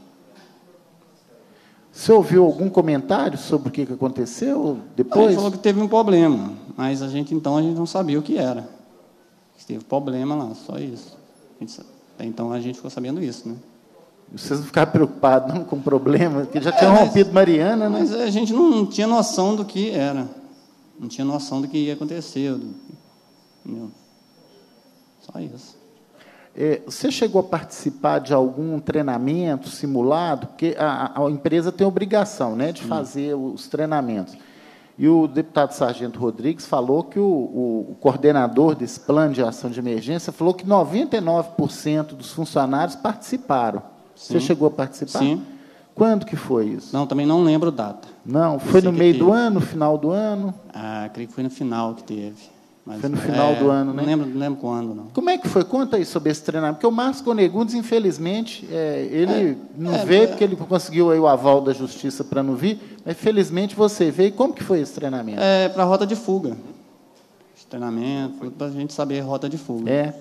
Você ouviu algum comentário sobre o que, que aconteceu Ele depois? falou que teve um problema, mas a gente, então, a gente não sabia o que era. Teve problema lá, só isso. A gente sa- Até então, a gente ficou sabendo isso, né? Vocês não ficaram preocupados não, com o problema? Porque já tinha É, mas- rompido Mariana, né? Mas a gente não tinha noção do que era. Não tinha noção do que ia acontecer. do- Entendeu? Só isso. É, você chegou a participar de algum treinamento simulado? Porque a, a- a empresa tem obrigação, né, de fazer os treinamentos. E o deputado Sargento Rodrigues falou que o, o- o coordenador desse plano de ação de emergência falou que noventa e nove por cento dos funcionários participaram. Você Sim. chegou a participar? Sim. Quando que foi isso? Não, também não lembro data. Não, foi no que meio teve. do ano, final do ano? Ah, creio que foi no final que teve. Mas, Foi no final é, do ano, né? Não lembro, não lembro quando, não. Como é que foi? Conta aí sobre esse treinamento. Porque o Marcos Conegundes, infelizmente, é, ele É, não é, veio é. porque ele conseguiu aí o aval da justiça para não vir, mas felizmente você veio. Como que foi esse treinamento? É para rota de fuga. Esse treinamento, para a gente saber rota de fuga. É.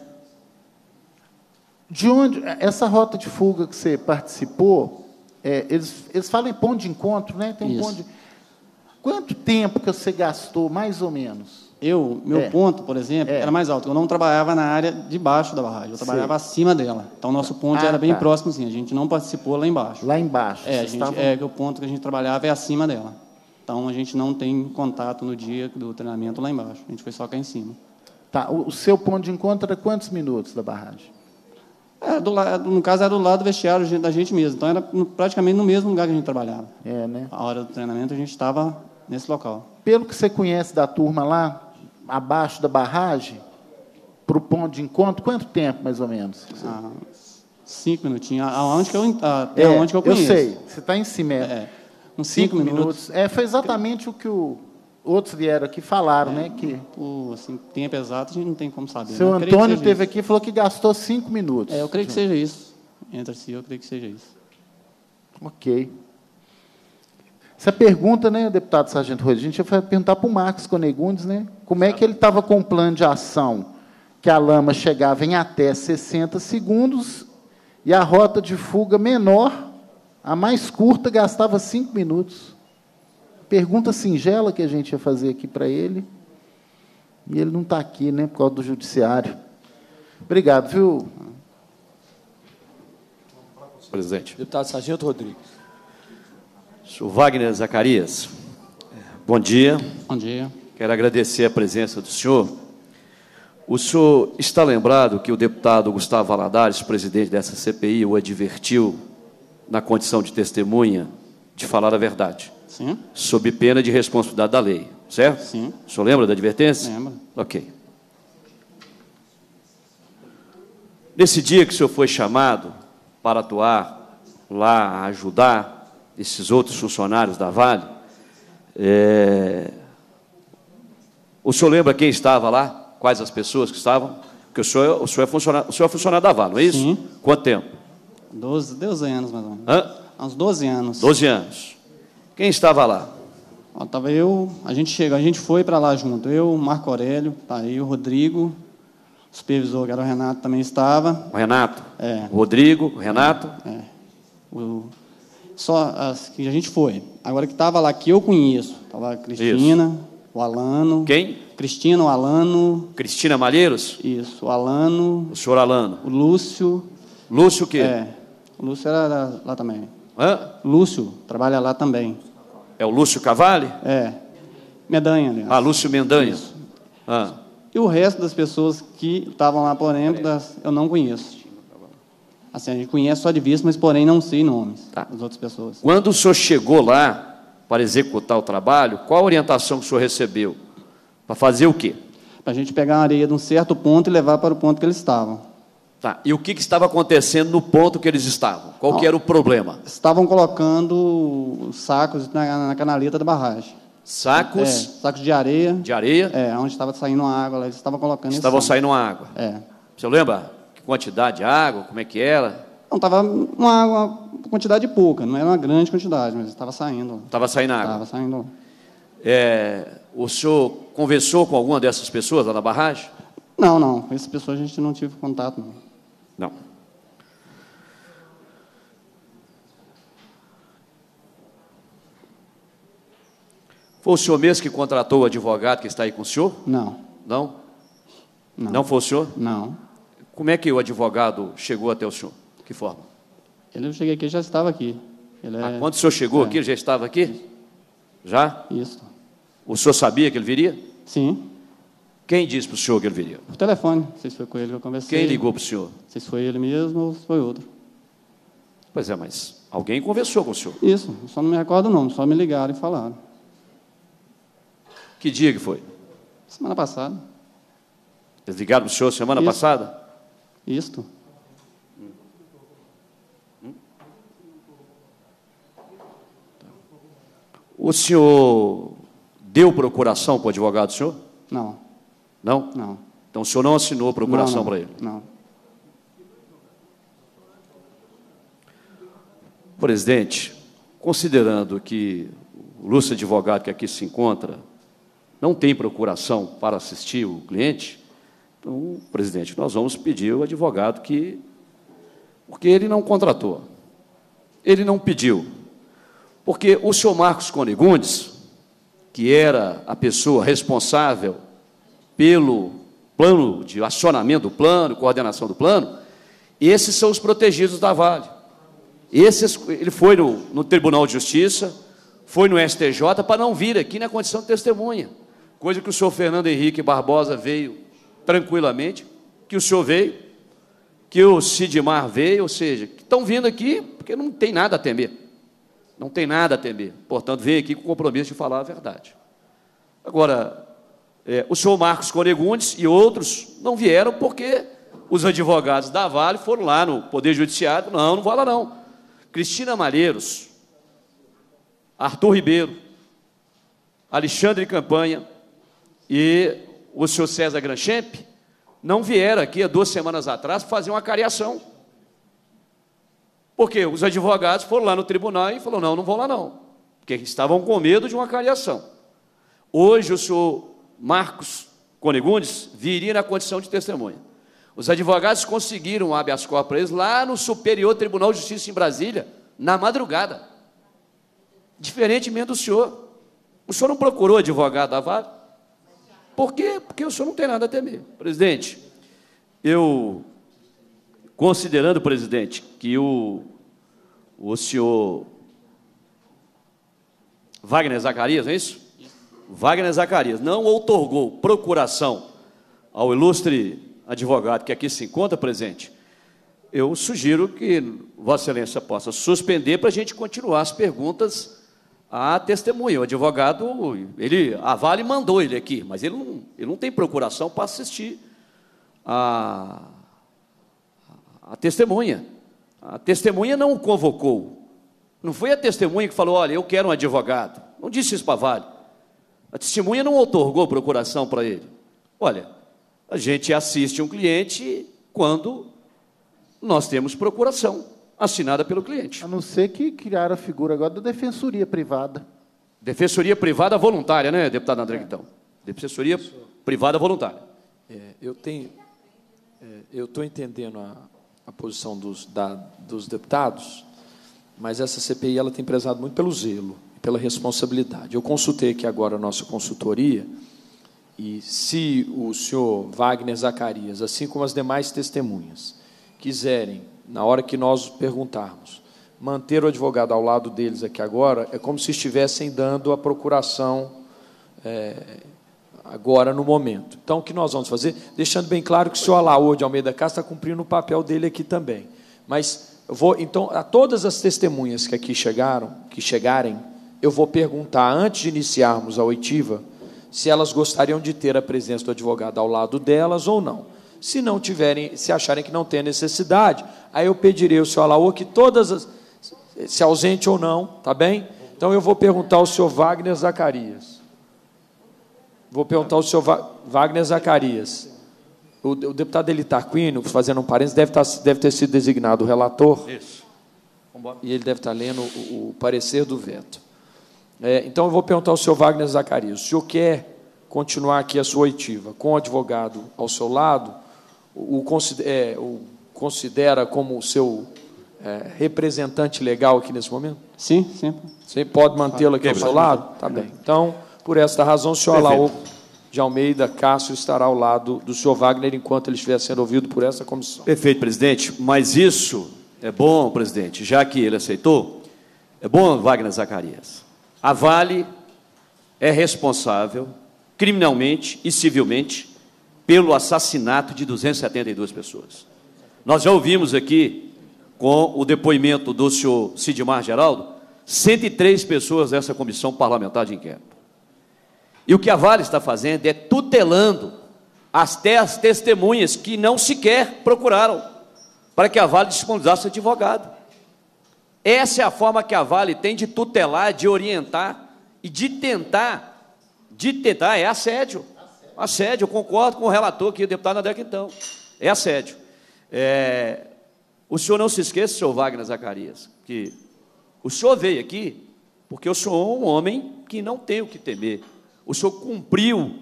De onde essa rota de fuga que você participou, é, eles, eles falam em ponto de encontro, né? Tem um Isso. ponto de... Quanto tempo que você gastou, mais ou menos? Eu, meu É. ponto, por exemplo, É. era mais alto. Eu não trabalhava na área de baixo da barragem, eu Sei. trabalhava acima dela. Então, o nosso ponto Ah, era bem tá. próximo, assim. A gente não participou lá embaixo. Lá embaixo. É, a vocês gente, estavam- é que o ponto que a gente trabalhava é acima dela. Então, a gente não tem contato no dia do treinamento lá embaixo. A gente foi só cá em cima. Tá, o, o seu ponto de encontro era quantos minutos da barragem? É, do lado, no caso, era do lado do vestiário da gente mesmo. Então, era no- praticamente no mesmo lugar que a gente trabalhava. É, né? A hora do treinamento, a gente estava nesse local. Pelo que você conhece da turma lá, abaixo da barragem, para o ponto de encontro, quanto tempo, mais ou menos? Ah, cinco minutinhos. Aonde que eu, até É, onde que eu conheço. sei, você está em cima. É, é. Uns cinco, minutos. É, foi exatamente o que o, outros vieram aqui e falaram, né? Que O assim, tempo exato, a gente não tem como saber. o seu né? Eu creio que Antônio seja teve isso. aqui e falou que gastou cinco minutos. É, eu creio que seja isso. Entre si, eu creio que seja isso. Ok. Essa pergunta, né, deputado Sargento Rodrigues, a gente vai perguntar para o Marcos Conegundes, né? Como é que ele estava com um plano de ação que a lama chegava em até sessenta segundos e a rota de fuga menor, a mais curta, gastava cinco minutos. Pergunta singela que a gente ia fazer aqui para ele. E ele não está aqui, né, por causa do judiciário. Obrigado, viu? Presidente. Deputado Sargento Rodrigues. Senhor Wagner Zacarias, bom dia. Bom dia. Quero agradecer a presença do senhor. O senhor está lembrado que o deputado Gustavo Valadares, presidente dessa C P I, o advertiu, na condição de testemunha, de falar a verdade, Sim? sob pena de responsabilidade da lei, certo? Sim. O senhor lembra da advertência? Lembro. Ok. Nesse dia que o senhor foi chamado para atuar lá, ajudar esses outros funcionários da Vale, é... o senhor lembra quem estava lá? Quais as pessoas que estavam? Porque o senhor, o senhor, é, funcionário, o senhor é funcionário da Vale, não é isso? Sim. Quanto tempo? doze, doze anos, mais ou menos. Hã? Há uns doze anos. doze anos. Quem estava lá? Ó, tava eu, a gente chegou, a gente foi para lá junto. Eu, o Marco Aurélio, tá aí o Rodrigo, o supervisor, que era o Renato, também estava. O Renato? É. O Rodrigo, o Renato? É. O, só as que a gente foi. Agora que estava lá, que eu conheço, estava a Cristina, o Alano. Quem? Cristina, o Alano. Cristina Malheiros? Isso, o Alano, O senhor Alano? o Lúcio. Lúcio o quê? É, o Lúcio era lá, lá também. Hã? Lúcio trabalha lá também. É o Lúcio Cavalli? É. Medanha, aliás. Ah, Lúcio Mendanha. Isso. Ah. E o resto das pessoas que estavam lá, porém, das, eu não conheço. Assim, a gente conhece só de vista, mas, porém, não sei nomes Tá. das outras pessoas. Quando o senhor chegou lá para executar o trabalho, qual a orientação que o senhor recebeu? Para fazer o quê? Para a gente pegar a areia de um certo ponto e levar para o ponto que eles estavam. Tá. E o que, que estava acontecendo no ponto que eles estavam? Qual que era o problema? Estavam colocando os sacos na, na canaleta da barragem. Sacos É, sacos de areia. de areia É, onde estava saindo a água, lá, eles estavam colocando estavam esse saco. saindo água. É. Você lembra que quantidade de água, como é que era? Não, estava uma, uma quantidade pouca, não era uma grande quantidade, mas estava saindo. Estava saindo água. Estava saindo. É, o senhor conversou com alguma dessas pessoas lá na barragem? Não, não, com essas pessoas a gente não tive contato, não. Não. Foi o senhor mesmo que contratou o advogado que está aí com o senhor? Não, Não? não. Não foi o senhor? Não. Como é que o advogado chegou até o senhor? Que forma? Ele, eu cheguei aqui, já estava aqui. Ele é... Ah, quando o senhor chegou é. aqui, ele já estava aqui? Já? Isso. O senhor sabia que ele viria? Sim, Quem disse para o senhor que ele viria? por telefone. Não sei se foi com ele que eu conversei. Quem ligou para o senhor? Não sei se foi ele mesmo ou se foi outro. Pois é, mas alguém conversou com o senhor. Isso, só não me recordo o nome, só me ligaram e falaram. Que dia que foi? Semana passada. Eles ligaram para o senhor semana Isso. passada? Isto. O senhor deu procuração para o advogado do senhor? Não. Não? Não. Então o senhor não assinou procuração para ele? Não. Presidente, considerando que o ilustre advogado que aqui se encontra não tem procuração para assistir o cliente, então, presidente, nós vamos pedir ao advogado que... Porque ele não contratou, ele não pediu. Porque o senhor Marcos Conegundes, que era a pessoa responsável pelo plano de acionamento do plano, coordenação do plano, esses são os protegidos da Vale. Esses, ele foi no, no Tribunal de Justiça, foi no S T J para não vir aqui na condição de testemunha, coisa que o senhor Fernando Henrique Barbosa veio tranquilamente, que o senhor veio, que o Sidmar veio, ou seja, que estão vindo aqui porque não tem nada a temer. Não tem nada a temer. Portanto, veio aqui com o compromisso de falar a verdade. Agora, é, o senhor Marcos Conegundes e outros não vieram porque os advogados da Vale foram lá no Poder Judiciário. Não, não vou lá não. Cristina Malheiros, Arthur Ribeiro, Alexandre Campanha e o senhor César Granchamp não vieram aqui há duas semanas atrás fazer uma cariação. Porque os advogados foram lá no tribunal e falaram, não, não vou lá não, porque estavam com medo de uma cariação. Hoje o senhor Marcos Conegundes viria na condição de testemunha. Os advogados conseguiram um habeas corpus para eles lá no Superior Tribunal de Justiça em Brasília, na madrugada. Diferentemente do senhor. O senhor não procurou advogado da Vale? Por quê? Porque o senhor não tem nada a temer. Presidente, eu, considerando, presidente, que o, o senhor Wagner Zacarias, não é isso? Isso. Wagner Zacarias não outorgou procuração ao ilustre advogado que aqui se encontra presente, eu sugiro que Vossa Excelência possa suspender para a gente continuar as perguntas à testemunha. O advogado, ele, a Vale mandou ele aqui, mas ele não, ele não tem procuração para assistir a, a testemunha. A testemunha não o convocou. Não foi a testemunha que falou, olha, eu quero um advogado. Não disse isso para a Vale. A testemunha não outorgou procuração para ele. Olha, a gente assiste um cliente quando nós temos procuração assinada pelo cliente. A não ser que criaram a figura agora da defensoria privada. Defensoria privada voluntária, né, deputado André Guitão? É. Defensoria privada voluntária. É, eu tenho, é, eu estou entendendo a, a posição dos, da, dos deputados, mas essa C P I ela tem prezado muito pelo zelo e pela responsabilidade. Eu consultei aqui agora a nossa consultoria. E se o senhor Wagner Zacarias, assim como as demais testemunhas, quiserem, na hora que nós perguntarmos, manter o advogado ao lado deles aqui agora, é como se estivessem dando a procuração é, agora no momento. Então, o que nós vamos fazer? Deixando bem claro que o senhor Alaor de Almeida Castro está cumprindo o papel dele aqui também. Mas, eu vou, então, a todas as testemunhas que aqui chegaram, que chegarem, eu vou perguntar, antes de iniciarmos a oitiva, se elas gostariam de ter a presença do advogado ao lado delas ou não. Se não tiverem, se acharem que não tem necessidade, aí eu pedirei ao senhor Alaor que todas as, se ausente ou não, tá bem? Então eu vou perguntar ao senhor Wagner Zacarias. Vou perguntar ao senhor Va Wagner Zacarias. O, o deputado Elitar Quino, fazendo um parênteses, deve, estar, deve ter sido designado o relator. Isso. Vambora. E ele deve estar lendo o, o parecer do veto. É, então, eu vou perguntar ao senhor Wagner Zacarias, o senhor quer continuar aqui a sua oitiva com o advogado ao seu lado, o, é, o considera como o seu é, representante legal aqui nesse momento? Sim, sim. Você pode mantê-lo aqui ao seu lado? Tá bem. Então, por esta razão, o senhor Alaor de Almeida Castro estará ao lado do senhor Wagner enquanto ele estiver sendo ouvido por essa comissão. Perfeito, presidente. Mas isso é bom, presidente, já que ele aceitou, é bom, Wagner Zacarias. A Vale é responsável, criminalmente e civilmente, pelo assassinato de duzentas e setenta e duas pessoas. Nós já ouvimos aqui, com o depoimento do senhor Sidmar Geraldo, cento e três pessoas dessa comissão parlamentar de inquérito. E o que a Vale está fazendo é tutelando até as testemunhas que não sequer procuraram, para que a Vale disponibilizasse advogado. Essa é a forma que a Vale tem de tutelar, de orientar e de tentar, de tentar, é assédio. Assédio, eu concordo com o relator aqui, o deputado André Quintão. É assédio. É, o senhor não se esqueça, senhor Wagner Zacarias, que o senhor veio aqui porque eu sou um homem que não tem o que temer. O senhor cumpriu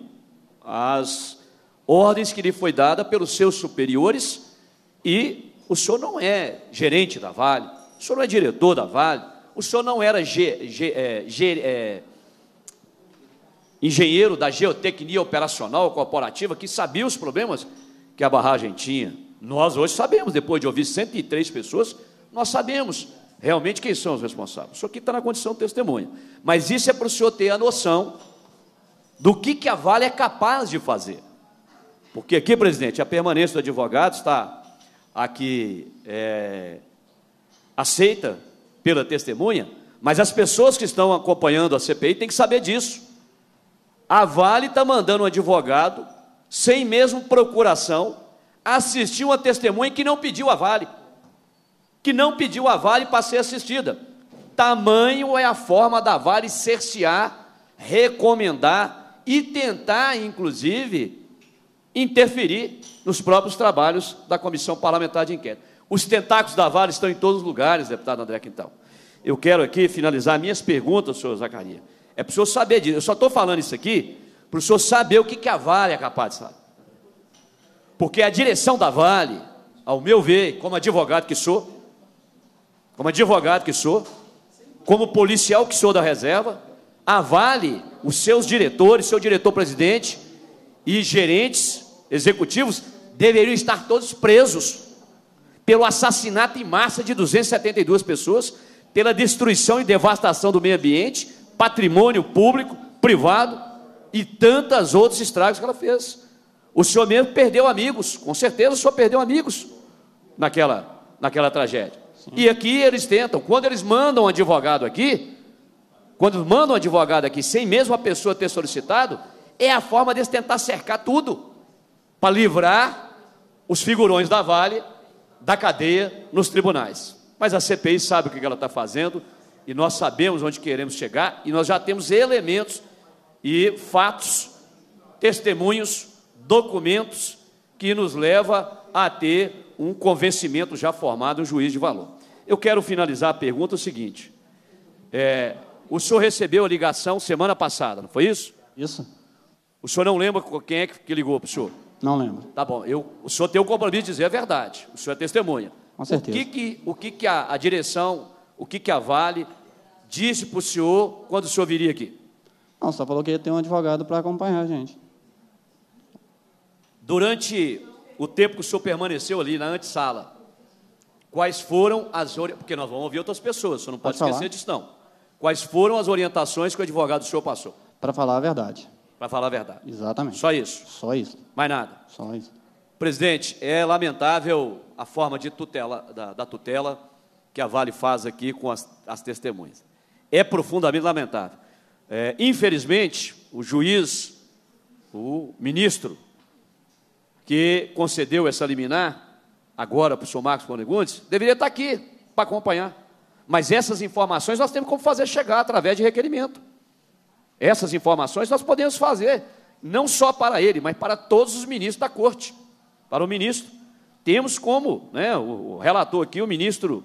as ordens que lhe foi dada pelos seus superiores e o senhor não é gerente da Vale, o senhor não é diretor da Vale, o senhor não era ge, ge, é, ge, é, engenheiro da geotecnia operacional corporativa que sabia os problemas que a barragem tinha. Nós hoje sabemos, depois de ouvir cento e três pessoas, nós sabemos realmente quem são os responsáveis. O senhor aqui está na condição de testemunha. Mas isso é para o senhor ter a noção do que, que a Vale é capaz de fazer. Porque aqui, presidente, a permanência do advogado está aqui é, aceita pela testemunha, mas as pessoas que estão acompanhando a C P I têm que saber disso. A Vale está mandando um advogado, sem mesmo procuração, assistir uma testemunha que não pediu a Vale, que não pediu a Vale para ser assistida. Tamanho é a forma da Vale cercear, recomendar e tentar, inclusive, interferir nos próprios trabalhos da Comissão Parlamentar de Inquérito. Os tentáculos da Vale estão em todos os lugares, deputado André Quintão. Eu quero aqui finalizar minhas perguntas, senhor Zacarias. É para o senhor saber disso. Eu só estou falando isso aqui para o senhor saber o que, que a Vale é capaz de saber. Porque a direção da Vale, ao meu ver, como advogado que sou, como advogado que sou, como policial que sou da reserva, a Vale, os seus diretores, seu diretor-presidente e gerentes executivos deveriam estar todos presos pelo assassinato em massa de duzentas e setenta e duas pessoas, pela destruição e devastação do meio ambiente, patrimônio público, privado e tantos outros estragos que ela fez. O senhor mesmo perdeu amigos, com certeza o senhor perdeu amigos naquela, naquela tragédia. Sim. E aqui eles tentam, quando eles mandam um advogado aqui, quando mandam um advogado aqui, sem mesmo a pessoa ter solicitado, é a forma deles tentar cercar tudo, para livrar os figurões da Vale da cadeia nos tribunais. Mas a C P I sabe o que ela está fazendo, e nós sabemos onde queremos chegar, e nós já temos elementos e fatos, testemunhos, documentos que nos leva a ter um convencimento já formado, um juiz de valor. Eu quero finalizar a pergunta o seguinte, é, o senhor recebeu a ligação semana passada, não foi isso? Isso. O senhor não lembra quem é que ligou para o senhor? Não lembro. Tá bom, eu, o senhor tem o compromisso de dizer a verdade, o senhor é testemunha. Com certeza. O que, que, o que, que a, a direção, o que, que a Vale disse para o senhor quando o senhor viria aqui? Não, só falou que ia ter um advogado para acompanhar a gente. Durante o tempo que o senhor permaneceu ali na antessala, quais foram as orientações, porque nós vamos ouvir outras pessoas, o senhor não pode, pode esquecer disso não. Quais foram as orientações que o advogado do senhor passou? Para falar a verdade. Para falar a verdade. Exatamente. Só isso? Só isso. Mais nada? Só isso. Presidente, é lamentável a forma de tutela, da, da tutela que a Vale faz aqui com as, as testemunhas. É profundamente lamentável. É, infelizmente, o juiz, o ministro, que concedeu essa liminar, agora para o senhor Marcos Bonegundes, deveria estar aqui para acompanhar. Mas essas informações nós temos como fazer chegar através de requerimento. Essas informações nós podemos fazer, não só para ele, mas para todos os ministros da Corte. Para o ministro. Temos como, né, o, o relator aqui, o ministro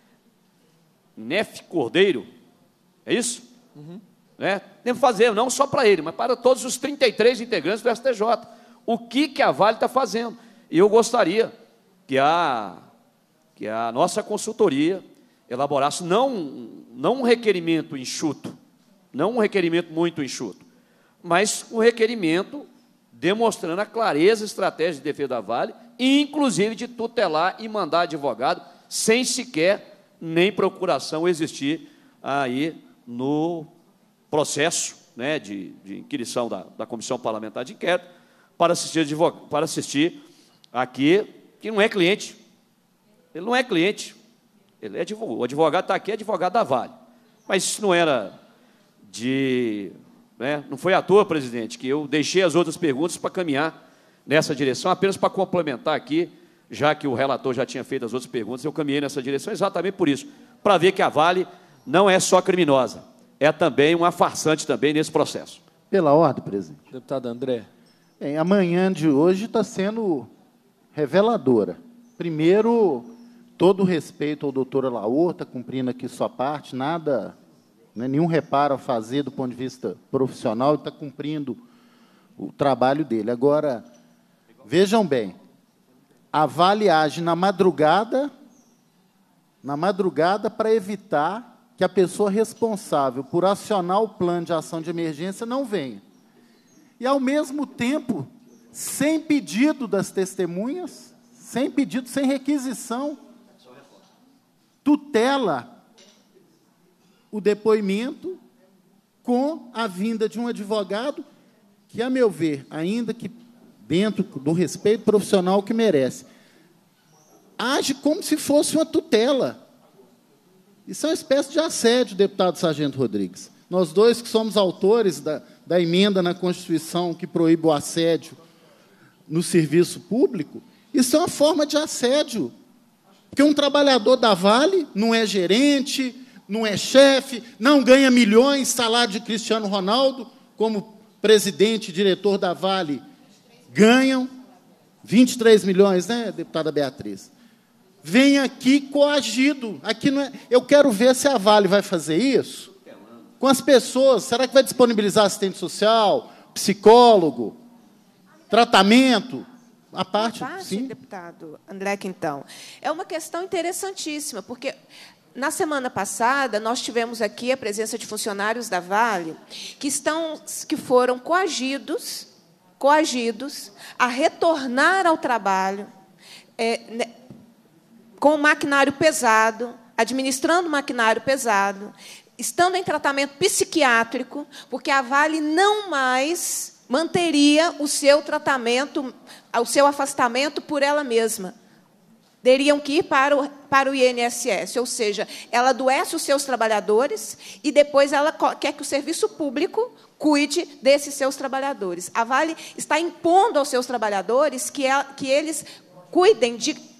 Nef Cordeiro, é isso? Uhum. Né? Temos que fazer, não só para ele, mas para todos os trinta e três integrantes do S T J. O que, que a Vale está fazendo? E eu gostaria que a, que a nossa consultoria elaborasse não, não um requerimento enxuto, não um requerimento muito enxuto, mas um requerimento demonstrando a clareza estratégia de defesa da Vale, inclusive de tutelar e mandar advogado, sem sequer nem procuração existir aí no processo, né, de, de inquirição da, da Comissão Parlamentar de Inquérito, para assistir, para assistir aqui, que não é cliente. Ele não é cliente. Ele é advogado. O advogado está aqui, é advogado da Vale. Mas isso não era de... Né, não foi à toa, presidente, que eu deixei as outras perguntas para caminhar nessa direção, apenas para complementar aqui, já que o relator já tinha feito as outras perguntas, eu caminhei nessa direção exatamente por isso, para ver que a Vale não é só criminosa, é também uma farsante também nesse processo. Pela ordem, presidente. Deputado André. Bem, a manhã de hoje está sendo reveladora. Primeiro, todo o respeito ao doutor Alaor, está cumprindo aqui sua parte, nada, né, nenhum reparo a fazer do ponto de vista profissional, está cumprindo o trabalho dele. Agora, vejam bem, a Vale age na madrugada, na madrugada para evitar que a pessoa responsável por acionar o plano de ação de emergência não venha. E, ao mesmo tempo, sem pedido das testemunhas, sem pedido, sem requisição, tutela o depoimento com a vinda de um advogado que, a meu ver, ainda que dentro do respeito profissional que merece, age como se fosse uma tutela. Isso é uma espécie de assédio, deputado Sargento Rodrigues. Nós dois que somos autores da, da emenda na Constituição que proíbe o assédio no serviço público, isso é uma forma de assédio. Porque um trabalhador da Vale não é gerente, não é chefe, não ganha milhões, salário de Cristiano Ronaldo, como presidente e diretor da Vale ganham, vinte e três milhões, né, deputada Beatriz? Vem aqui coagido. Aqui não é... Eu quero ver se a Vale vai fazer isso com as pessoas. Será que vai disponibilizar assistente social, psicólogo, tratamento? A parte, parte sim. Deputado André Quintão, é uma questão interessantíssima, porque na semana passada nós tivemos aqui a presença de funcionários da Vale que estão, que foram coagidos, coagidos a retornar ao trabalho é, né, com maquinário pesado, administrando maquinário pesado, estando em tratamento psiquiátrico, porque a Vale não mais manteria o seu tratamento, o seu afastamento por ela mesma. Teriam que ir para o, para o I N S S, ou seja, ela adoece os seus trabalhadores e depois ela quer que o serviço público cuide desses seus trabalhadores. A Vale está impondo aos seus trabalhadores que, ela, que eles cuidem de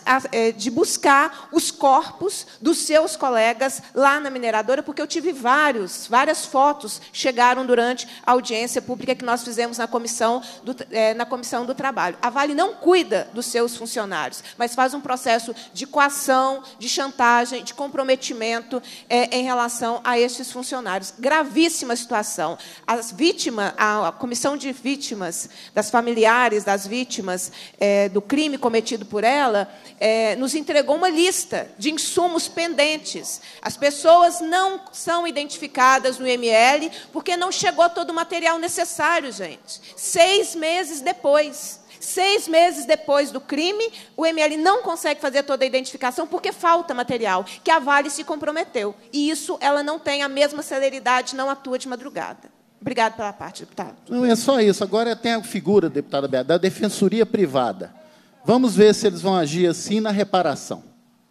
de buscar os corpos dos seus colegas lá na mineradora, porque eu tive vários, várias fotos chegaram durante a audiência pública que nós fizemos na comissão do, é, na comissão do trabalho. A Vale não cuida dos seus funcionários, mas faz um processo de coação, de chantagem, de comprometimento é, em relação a estes funcionários. Gravíssima situação. As vítimas, a comissão de vítimas, das familiares das vítimas é, do crime cometido por ela, É, nos entregou uma lista de insumos pendentes. As pessoas não são identificadas no I M L porque não chegou todo o material necessário, gente. Seis meses depois. Seis meses depois do crime, o I M L não consegue fazer toda a identificação porque falta material, que a Vale se comprometeu. E isso ela não tem a mesma celeridade, não atua de madrugada. Obrigada pela parte, deputado. Não é só isso. Agora tem a figura, deputada Beata, da defensoria privada. Vamos ver se eles vão agir assim na reparação.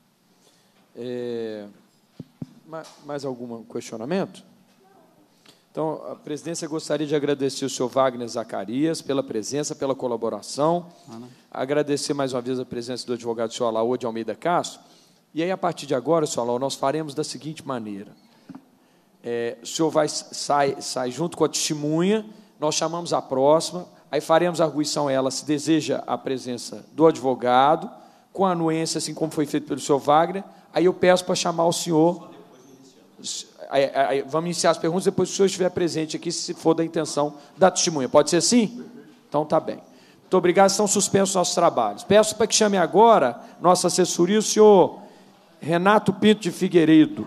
É, mais algum questionamento? Então, a presidência gostaria de agradecer o senhor Wagner Zacarias pela presença, pela colaboração, ah, agradecer mais uma vez a presença do advogado senhor Alaor de Almeida Castro, e aí, a partir de agora, senhor Alaor, nós faremos da seguinte maneira. É, o senhor vai, sai, sai junto com a testemunha, nós chamamos a próxima, aí faremos a arguição a ela, se deseja a presença do advogado, com a anuência, assim como foi feito pelo senhor Wagner, aí eu peço para chamar o senhor... Aí, aí, vamos iniciar as perguntas, depois que o senhor estiver presente aqui, se for da intenção da testemunha. Pode ser assim? Então, tá bem. Muito obrigado, estão suspensos nossos trabalhos. Peço para que chame agora nossa assessoria, o senhor Renato Pinto de Figueiredo.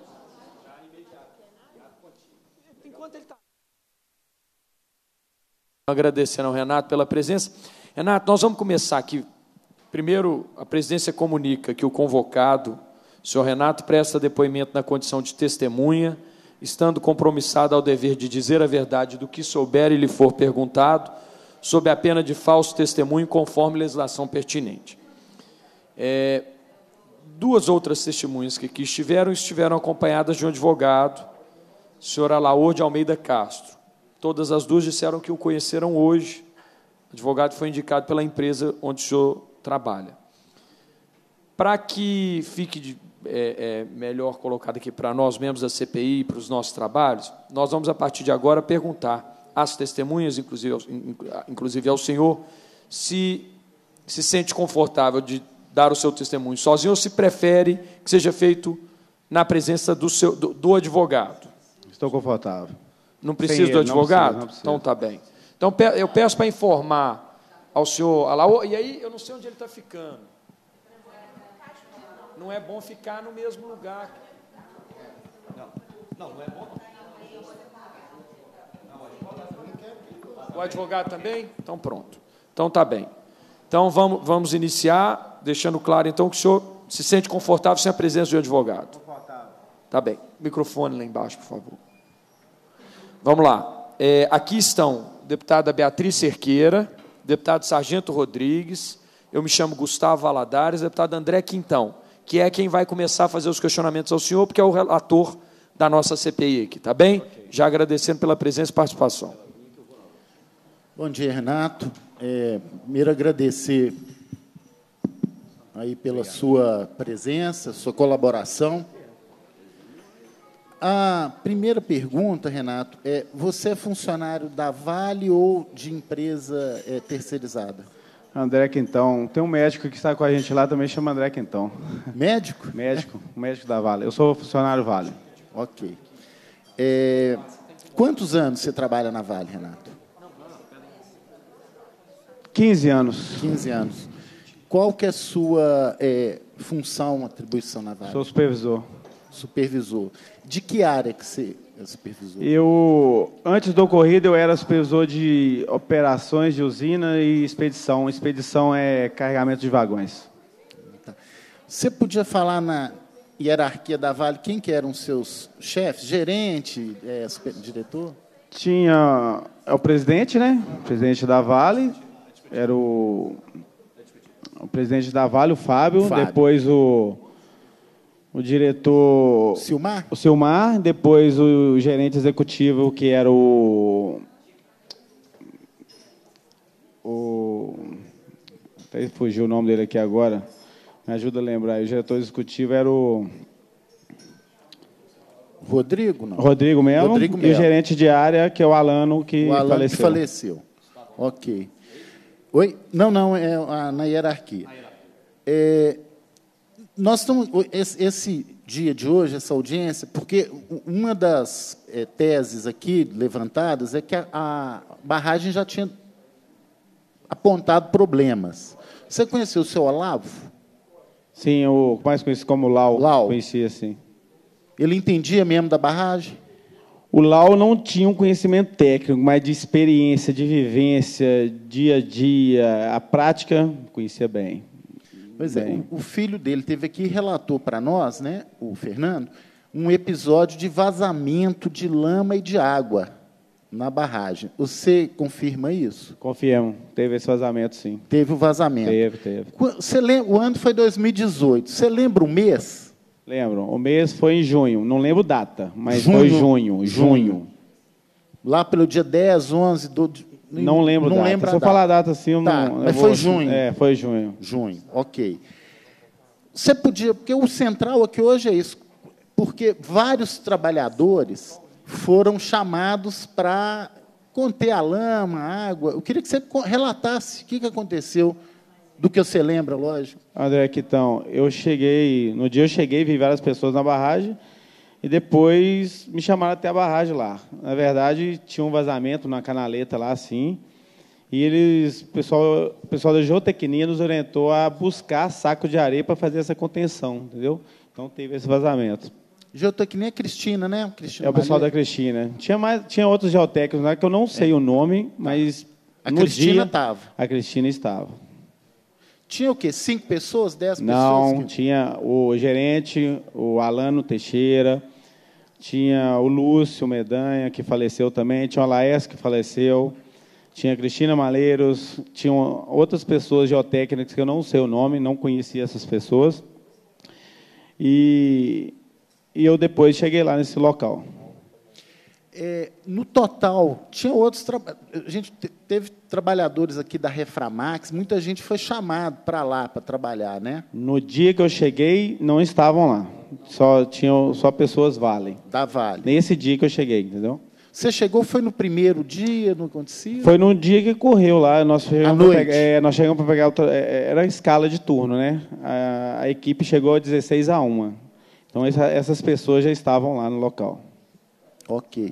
Agradecendo ao Renato pela presença. Renato, nós vamos começar aqui. Primeiro, a presidência comunica que o convocado, o senhor Renato, presta depoimento na condição de testemunha, estando compromissado ao dever de dizer a verdade do que souber e lhe for perguntado, sob a pena de falso testemunho, conforme legislação pertinente. É, duas outras testemunhas que aqui estiveram, estiveram acompanhadas de um advogado, o senhor Alaor de Almeida Castro. Todas as duas disseram que o conheceram hoje. O advogado foi indicado pela empresa onde o senhor trabalha. Para que fique é, é, melhor colocada aqui para nós, membros da C P I, para os nossos trabalhos, nós vamos, a partir de agora, perguntar às testemunhas, inclusive ao, inclusive ao senhor, se se sente confortável de dar o seu testemunho sozinho ou se prefere que seja feito na presença do, seu, do, do advogado. Estou confortável. Não precisa do advogado? Não precisa, não precisa. Então, tá bem. Então, eu peço para informar ao senhor Alaô, e aí eu não sei onde ele está ficando. Não é bom ficar no mesmo lugar. Não, não, não é bom. O advogado também? Então, pronto. Então, tá bem. Então, vamos, vamos iniciar, deixando claro, então, que o senhor se sente confortável sem a presença do advogado. Confortável. Tá bem. Microfone lá embaixo, por favor. Vamos lá. É, aqui estão a deputada Beatriz Cerqueira, deputado Sargento Rodrigues, eu me chamo Gustavo Valadares, deputado André Quintão, que é quem vai começar a fazer os questionamentos ao senhor, porque é o relator da nossa C P I aqui, tá bem? Okay. Já agradecendo pela presença e participação. Bom dia, Renato. É, primeiro, agradecer aí pela Obrigado. Sua presença, sua colaboração. A primeira pergunta, Renato, é: você é funcionário da Vale ou de empresa é, terceirizada? André Quintão. Tem um médico que está com a gente lá, também chama André Quintão. Médico? Médico, médico da Vale. Eu sou funcionário Vale. Ok. É, quantos anos você trabalha na Vale, Renato? quinze anos. quinze anos. Qual que é a sua é, função, atribuição na Vale? Sou supervisor. Supervisor. De que área que você é supervisor? Eu, antes do ocorrido, eu era supervisor de operações de usina e expedição. Expedição é carregamento de vagões. Tá. Você podia falar na hierarquia da Vale quem que eram os seus chefes? Gerente, é, super, diretor? Tinha o presidente, né? O presidente da Vale. Era o, o presidente da Vale, o Fábio. Fábio. Depois o... O diretor... Silmar? O Silmar, depois o gerente executivo, que era o... o até fugiu o nome dele aqui agora. Me ajuda a lembrar. O diretor executivo era o... Rodrigo, não? Rodrigo mesmo. Rodrigo e mesmo. O gerente de área, que é o Alano, que o Alano faleceu. que faleceu. Ok. Oi? Não, não, é a, na hierarquia. É... Nós estamos, esse, esse dia de hoje, essa audiência, porque uma das é, teses aqui levantadas é que a, a barragem já tinha apontado problemas. Você conheceu o seu Olavo? Sim, o mais conhecido como Lau. Lau. Conhecia, sim. Ele entendia mesmo da barragem? O Lau não tinha um conhecimento técnico, mas de experiência, de vivência, dia a dia, a prática, conhecia bem. Pois é, o, o filho dele teve aqui e relatou para nós, né, o Fernando, um episódio de vazamento de lama e de água na barragem. Você confirma isso? Confirmo. Teve esse vazamento, sim. Teve o vazamento. Teve, teve. Você lembra, o ano foi dois mil e dezoito. Você lembra o mês? Lembro. O mês foi em junho. Não lembro data, mas junho, foi junho. Junho. Junho. Lá pelo dia dez, onze... Do, não lembro não data. lembro Se eu falar a data assim, eu tá, não... Mas eu foi vou, junho. É, foi junho. Junho, ok. Você podia... Porque o central aqui hoje é isso. Porque vários trabalhadores foram chamados para conter a lama, a água. Eu queria que você relatasse o que aconteceu, do que você lembra, lógico. André Quintão, eu cheguei... No dia eu cheguei, vi várias pessoas na barragem, e depois me chamaram até a barragem lá. Na verdade, tinha um vazamento na canaleta lá, assim, e eles, o pessoal, o pessoal da geotecnia nos orientou a buscar saco de areia para fazer essa contenção, entendeu? Então, teve esse vazamento. Geotecnia é Cristina, né? Cristina é o pessoal Maria. Da Cristina. Tinha, mais, tinha outros geotécnicos lá que eu não sei é. o nome, mas a no Cristina dia, estava. A Cristina estava. Tinha o quê? Cinco pessoas? Dez não, pessoas? Não, que... tinha o gerente, o Alano Teixeira, tinha o Lúcio Medanha, que faleceu também, tinha o Laércio, que faleceu, tinha a Cristina Malheiros, tinham outras pessoas geotécnicas que eu não sei o nome, não conhecia essas pessoas. E... E eu depois cheguei lá nesse local. É, no total, tinha outros... Tra... A gente teve trabalhadores aqui da Reframax, muita gente foi chamado para lá para trabalhar, né? No dia que eu cheguei, não estavam lá. Só tinham só pessoas Vale. Da Vale. Nesse dia que eu cheguei, entendeu? Você chegou, foi no primeiro dia, não acontecia? Foi no dia que correu lá. Nós chegamos à noite? Pegar, é, nós chegamos para pegar... Outra, é, era a escala de turno, né? A, a equipe chegou a dezesseis a uma. Então, essa, essas pessoas já estavam lá no local. Ok.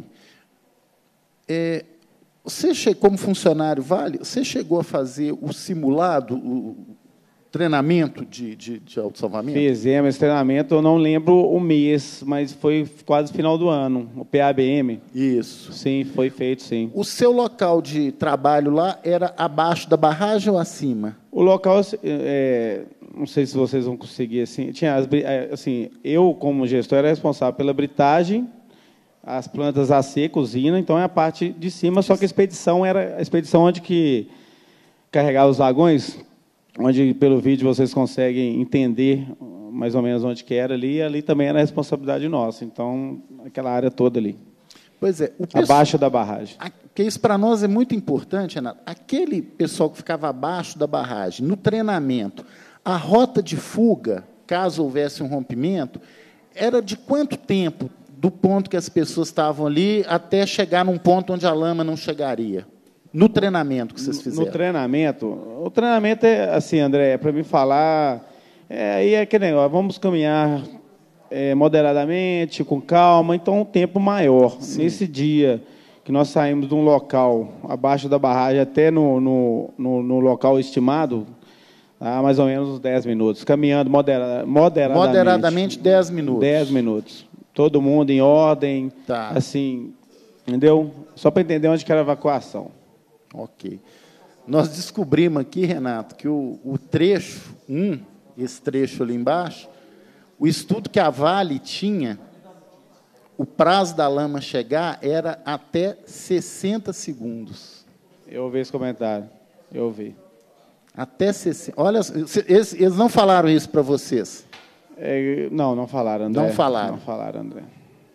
É, você, che... como funcionário Vale, você chegou a fazer o simulado, o treinamento de, de, de autossalvamento? Fizemos esse treinamento, eu não lembro o mês, mas foi quase final do ano, o P A B M. Isso. Sim, foi feito, sim. O seu local de trabalho lá era abaixo da barragem ou acima? O local, é, não sei se vocês vão conseguir, assim, tinha as, assim, eu, como gestor, era responsável pela britagem, as plantas a seco, usina, então é a parte de cima, só que a expedição era a expedição onde que carregava os vagões, onde, pelo vídeo, vocês conseguem entender mais ou menos onde que era ali, e ali também era a responsabilidade nossa, então, aquela área toda ali. Pois é. O pessoal, abaixo da barragem. Porque isso para nós é muito importante, Renato. Aquele pessoal que ficava abaixo da barragem, no treinamento, a rota de fuga, caso houvesse um rompimento, era de quanto tempo do ponto que as pessoas estavam ali até chegar num ponto onde a lama não chegaria? No treinamento que vocês fizeram. No treinamento, o treinamento é assim, André, para me falar, é, aí é aquele negócio, vamos caminhar é, moderadamente, com calma, então um tempo maior. Sim. Nesse dia que nós saímos de um local abaixo da barragem até no, no, no, no local estimado, há mais ou menos uns dez minutos, caminhando modera, moderadamente. Moderadamente dez minutos. dez minutos. Todo mundo em ordem, tá. Assim, entendeu? Só para entender onde que era a evacuação. Ok. Nós descobrimos aqui, Renato, que o, o trecho um, esse trecho ali embaixo, o estudo que a Vale tinha, o prazo da lama chegar era até sessenta segundos. Eu ouvi esse comentário. Eu ouvi. Até sessenta. Olha, eles, eles não falaram isso para vocês? É, não, não falaram, André. Não falaram. Não falaram, André.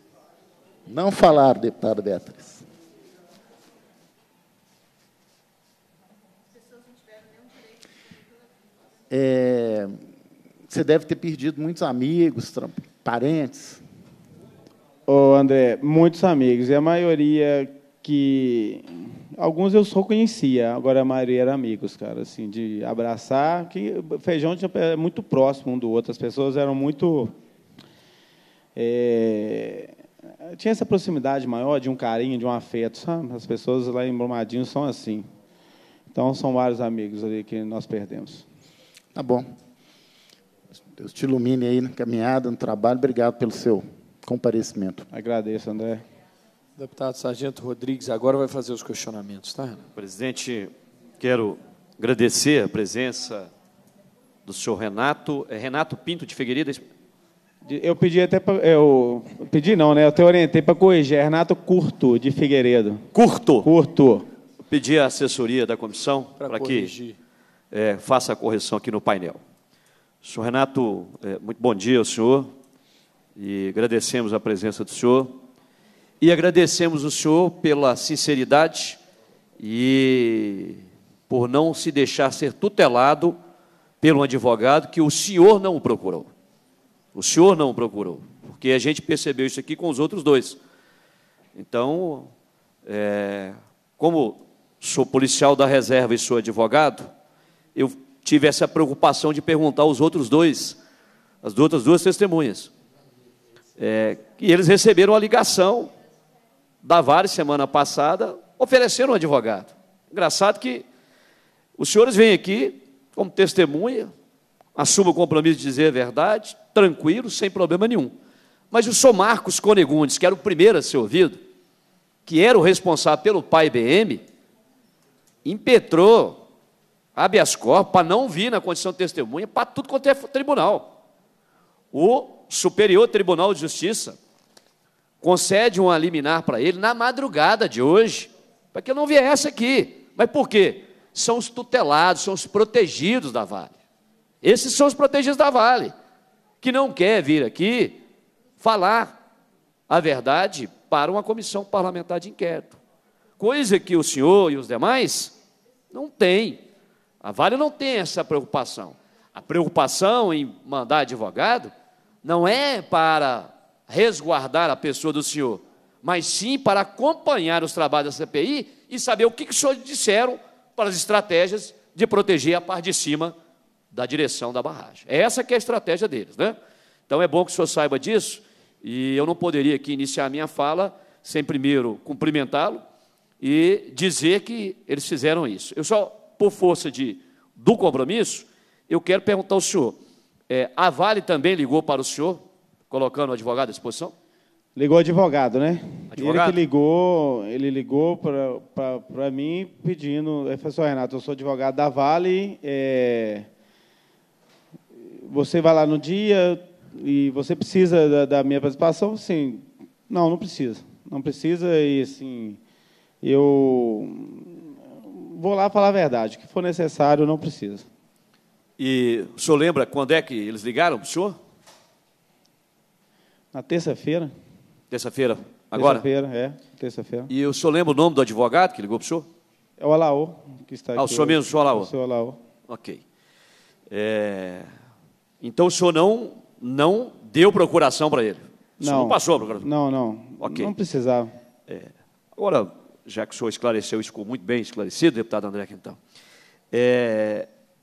Não falaram, deputada Beatriz. É, você deve ter perdido muitos amigos, parentes. Ô, André, muitos amigos. E a maioria que... Alguns eu só conhecia, agora a maioria eram amigos, cara, assim, de abraçar. Que Feijão tinha muito próximo um do outro. As pessoas eram muito... É, tinha essa proximidade maior, de um carinho, de um afeto, sabe? As pessoas lá em Brumadinho são assim. Então, são vários amigos ali que nós perdemos. Tá bom. Deus te ilumine aí na caminhada, no trabalho. Obrigado pelo seu comparecimento. Agradeço, André. Deputado Sargento Rodrigues agora vai fazer os questionamentos, tá, Renato? Presidente, quero agradecer a presença do senhor Renato, é Renato Pinto de Figueiredo. Eu pedi até para... Eu pedi não, né? Eu te orientei para corrigir. É Renato Curto, de Figueiredo. Curto? Curto. Pedi a assessoria da comissão para que é, faça a correção aqui no painel. Senhor Renato, é, muito bom dia ao senhor, e agradecemos a presença do senhor, e agradecemos o senhor pela sinceridade e por não se deixar ser tutelado pelo advogado que o senhor não o procurou. O senhor não o procurou, porque a gente percebeu isso aqui com os outros dois. Então, é, como sou policial da reserva e sou advogado, eu tive essa preocupação de perguntar aos outros dois, as outras duas testemunhas, é, e eles receberam a ligação da Vale semana passada, ofereceram um advogado. Engraçado que os senhores vêm aqui como testemunha, assumam o compromisso de dizer a verdade, tranquilo, sem problema nenhum. Mas o senhor Marcos Conegundes, que era o primeiro a ser ouvido, que era o responsável pelo P A B M, impetrou habeas corpus para não vir na condição de testemunha para tudo quanto é tribunal. O Superior Tribunal de Justiça concede uma liminar para ele na madrugada de hoje, para que ele não viesse aqui. Mas por quê? São os tutelados, são os protegidos da Vale. Esses são os protegidos da Vale, que não quer vir aqui falar a verdade para uma comissão parlamentar de inquérito. Coisa que o senhor e os demais não têm. A Vale não tem essa preocupação. A preocupação em mandar advogado não é para resguardar a pessoa do senhor, mas sim para acompanhar os trabalhos da C P I e saber o que, que os senhores disseram para as estratégias de proteger a parte de cima da direção da barragem. Essa que é a estratégia deles, né? Então, é bom que o senhor saiba disso, e eu não poderia aqui iniciar a minha fala sem primeiro cumprimentá-lo e dizer que eles fizeram isso. Eu só, por força de, do compromisso, eu quero perguntar ao senhor, é, a Vale também ligou para o senhor, colocando o advogado à disposição? Ligou o advogado, né? Advogado? Ele que ligou, ele ligou para mim pedindo, ele falou assim, Renato, eu sou advogado da Vale, é, você vai lá no dia e você precisa da, da minha participação? Sim. Não, não precisa. Não precisa e, assim, eu vou lá falar a verdade. O que for necessário, não precisa. E o senhor lembra quando é que eles ligaram para o senhor? Na terça-feira. Terça-feira, agora? Terça-feira, é. Terça-feira. E o senhor lembra o nome do advogado que ligou para o senhor? É o Alaô, que está aqui. Ah, o senhor mesmo, o senhor Alaô? O senhor Alaô. Ok. É, então, o senhor não, não deu procuração para ele? O senhor Não. não passou a procuração? Não, não. Ok. Não precisava. É, agora, já que o senhor esclareceu isso, ficou muito bem esclarecido, deputado André Quintão, é,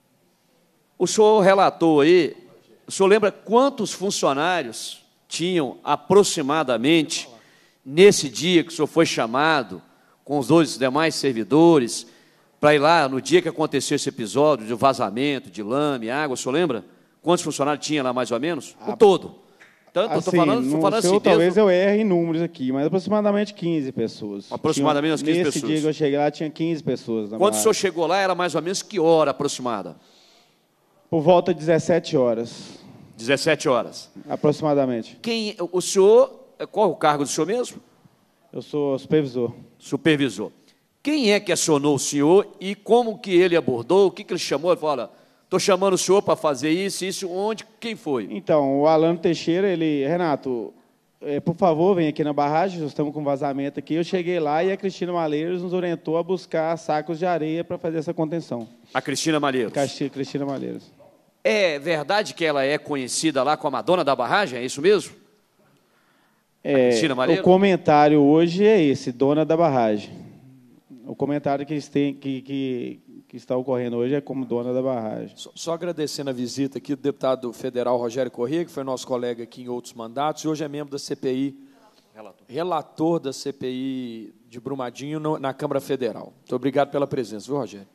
o senhor relatou aí, o senhor lembra quantos funcionários tinham aproximadamente nesse dia que o senhor foi chamado com os dois demais servidores para ir lá no dia que aconteceu esse episódio de vazamento, de lame, água, o senhor lembra? Quantos funcionários tinha lá mais ou menos? O todo. Tanto, Assim, estou falando, estou no falando seu, assim, talvez desde... eu erre em números aqui, mas aproximadamente quinze pessoas. Aproximadamente umas quinze Nesse pessoas. dia que eu cheguei lá, tinha quinze pessoas. Na Quando o barragem. senhor chegou lá, era mais ou menos que hora aproximada? Por volta de dezessete horas, dezessete horas. aproximadamente. Quem, o senhor, qual é o cargo do senhor mesmo? Eu sou supervisor. Supervisor. Quem é que acionou o senhor e como que ele abordou? O que, que ele chamou? Ele falou, olha, estou chamando o senhor para fazer isso, isso, onde, quem foi? Então, o Alano Teixeira, ele... Renato, é, por favor, vem aqui na barragem, nós estamos com vazamento aqui. Eu cheguei lá e a Cristina Malheiros nos orientou a buscar sacos de areia para fazer essa contenção. A Cristina Malheiros. Casti- Cristina Malheiros. É verdade que ela é conhecida lá como a dona da barragem, é isso mesmo? É, Cristina Malheiros? o comentário hoje é esse, dona da barragem. O comentário que, eles têm, que, que, que está ocorrendo hoje é como dona da barragem. Só, só agradecendo a visita aqui do deputado federal Rogério Corrêa, que foi nosso colega aqui em outros mandatos, e hoje é membro da C P I, relator, relator da C P I de Brumadinho no, na Câmara Federal. Muito obrigado pela presença, viu, Rogério?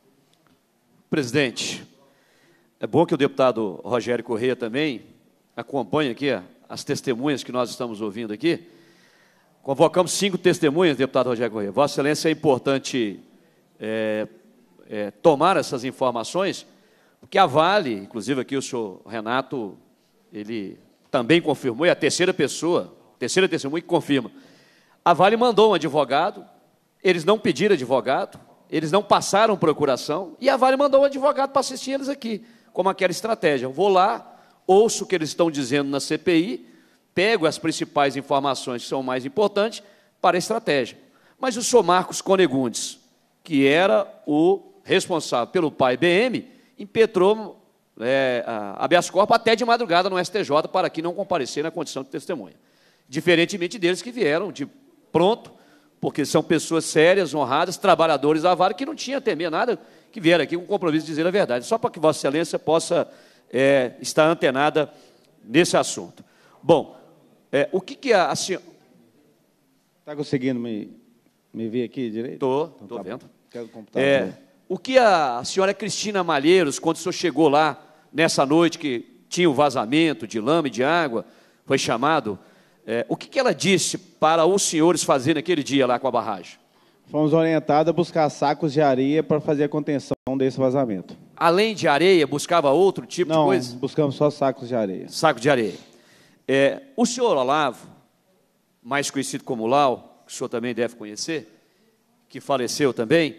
Presidente, é bom que o deputado Rogério Corrêa também acompanhe aqui as testemunhas que nós estamos ouvindo aqui. Convocamos cinco testemunhas, deputado Rogério Corrêa. Vossa Excelência, é importante é, é, tomar essas informações, porque a Vale, inclusive aqui o senhor Renato, ele também confirmou, é a terceira pessoa, terceira testemunha que confirma. A Vale mandou um advogado, eles não pediram advogado, eles não passaram procuração, e a Vale mandou um advogado para assistir eles aqui, como aquela estratégia. Eu vou lá, ouço o que eles estão dizendo na C P I, pego as principais informações que são mais importantes para a estratégia. Mas o senhor Marcos Conegundes, que era o responsável pelo P A I B M, impetrou é, a habeas corpus até de madrugada no S T J para que não comparecer na condição de testemunha. Diferentemente deles que vieram de pronto, porque são pessoas sérias, honradas, trabalhadores da Vale, que não tinham a temer nada, que vieram aqui com o compromisso de dizer a verdade, só para que Vossa Excelência possa é, estar antenada nesse assunto. Bom, é, o que, que a, a senhora... Está conseguindo me, me ver aqui direito? Estou, Então, estou tá vendo. bom. Quero o computador. É, o que a, a senhora Cristina Malheiros, quando o senhor chegou lá, nessa noite que tinha o vazamento de lama e de água, foi chamado, é, o que, que ela disse para os senhores fazerem naquele dia lá com a barragem? Fomos orientados a buscar sacos de areia para fazer a contenção desse vazamento. Além de areia, buscava outro tipo Não, de coisa? buscamos só sacos de areia. Saco de areia. É, o senhor Olavo, mais conhecido como Lau, que o senhor também deve conhecer, que faleceu também,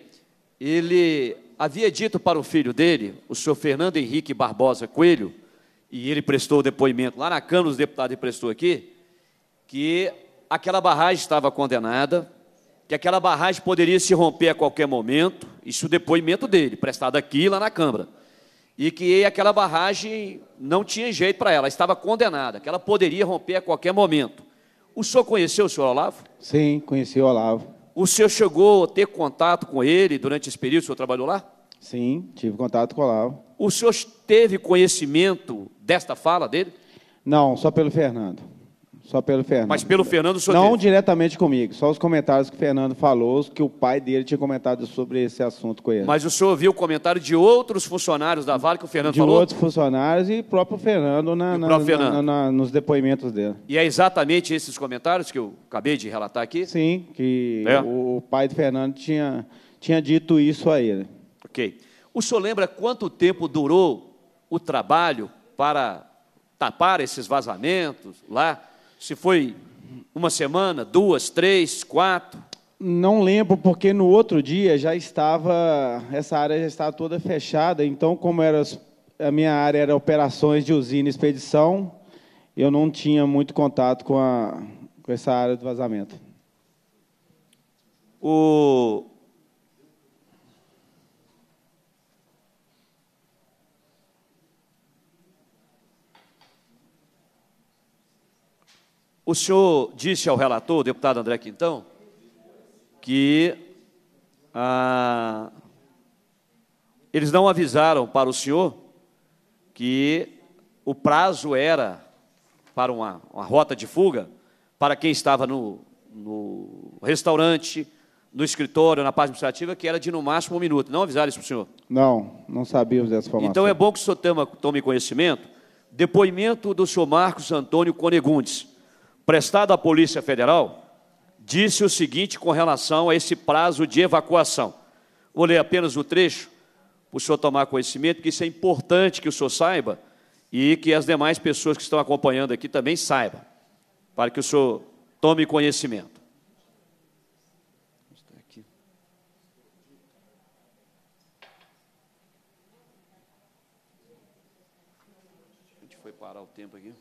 ele havia dito para o filho dele, o senhor Fernando Henrique Barbosa Coelho, e ele prestou o depoimento lá na Câmara dos Deputados e prestou aqui, que aquela barragem estava condenada, que aquela barragem poderia se romper a qualquer momento, isso é o depoimento dele, prestado aqui lá na Câmara, e que aquela barragem não tinha jeito para ela, estava condenada, que ela poderia romper a qualquer momento. O senhor conheceu o senhor Olavo? Sim, conheci o Olavo. O senhor chegou a ter contato com ele durante esse período que o senhor trabalhou lá? Sim, tive contato com o Olavo. O senhor teve conhecimento desta fala dele? Não, só pelo Fernando. Só pelo Fernando. Mas pelo Fernando o senhor Não teve? diretamente comigo, só os comentários que o Fernando falou, que o pai dele tinha comentado sobre esse assunto com ele. Mas o senhor ouviu o comentário de outros funcionários da Vale que o Fernando de falou? De outros funcionários e o próprio Fernando, na, na, próprio Fernando. Na, na, nos depoimentos dele. E é exatamente esses comentários que eu acabei de relatar aqui? Sim, que é. o, o pai do Fernando tinha, tinha dito isso a ele. Ok. O senhor lembra quanto tempo durou o trabalho para tapar esses vazamentos lá? Se foi uma semana, duas, três, quatro? Não lembro, porque no outro dia já estava, essa área já estava toda fechada, então, como era, a minha área era operações de usina e expedição, eu não tinha muito contato com, a, com essa área do vazamento. O... O senhor disse ao relator, o deputado André Quintão, que ah, eles não avisaram para o senhor que o prazo era para uma, uma rota de fuga para quem estava no, no restaurante, no escritório, na parte administrativa, que era de no máximo um minuto. Não avisaram isso para o senhor? Não, não sabíamos dessa informação. Então é bom que o senhor tome, tome conhecimento. Depoimento do senhor Marcos Antônio Conegundes, prestado à Polícia Federal, disse o seguinte com relação a esse prazo de evacuação. Vou ler apenas o trecho, para o senhor tomar conhecimento, porque isso é importante que o senhor saiba e que as demais pessoas que estão acompanhando aqui também saibam, para que o senhor tome conhecimento. A gente foi parar o tempo aqui.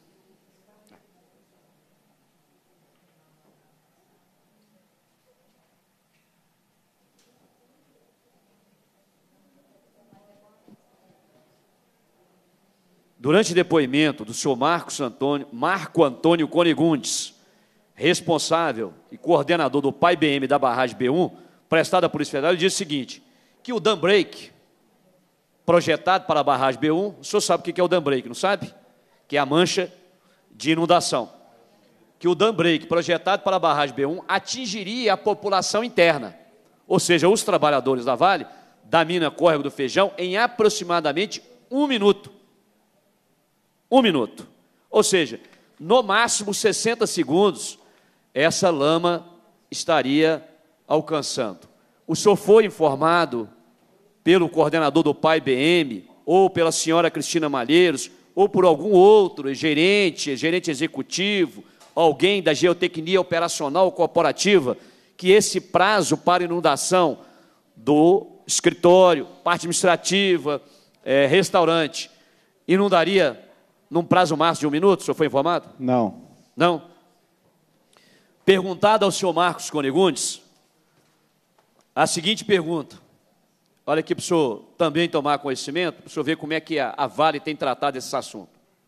Durante o depoimento do senhor Marcos Antônio, Marco Antônio Conegundes, responsável e coordenador do P A I B M da barragem B um, prestado à Polícia Federal, ele disse o seguinte, que o dam break projetado para a barragem B um, o senhor sabe o que é o dam break, não sabe? Que é a mancha de inundação. Que o dam break projetado para a barragem B um atingiria a população interna, ou seja, os trabalhadores da Vale, da mina Córrego do Feijão, em aproximadamente um minuto. Um minuto. Ou seja, no máximo sessenta segundos, essa lama estaria alcançando. O senhor foi informado pelo coordenador do P A I B M, ou pela senhora Cristina Malheiros, ou por algum outro gerente, gerente executivo, alguém da geotecnia operacional corporativa, que esse prazo para inundação do escritório, parte administrativa, é, restaurante, inundaria num prazo máximo de um minuto? O senhor foi informado? Não. Não? Perguntado ao senhor Marcos Conegundes, a seguinte pergunta. Olha aqui para o senhor também tomar conhecimento, para o senhor ver como é que a, a Vale tem tratado esse assunto.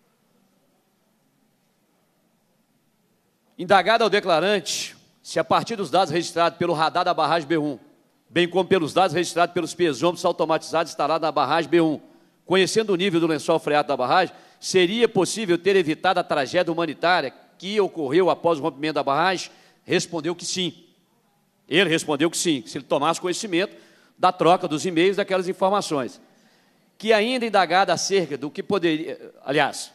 Indagado ao declarante se a partir dos dados registrados pelo radar da barragem B um, bem como pelos dados registrados pelos piezômetros automatizados instalados na barragem B um, conhecendo o nível do lençol freático da barragem, seria possível ter evitado a tragédia humanitária que ocorreu após o rompimento da barragem? Respondeu que sim. Ele respondeu que sim, se ele tomasse conhecimento da troca dos e-mails, daquelas informações. Que ainda indagado acerca do que poderia... Aliás,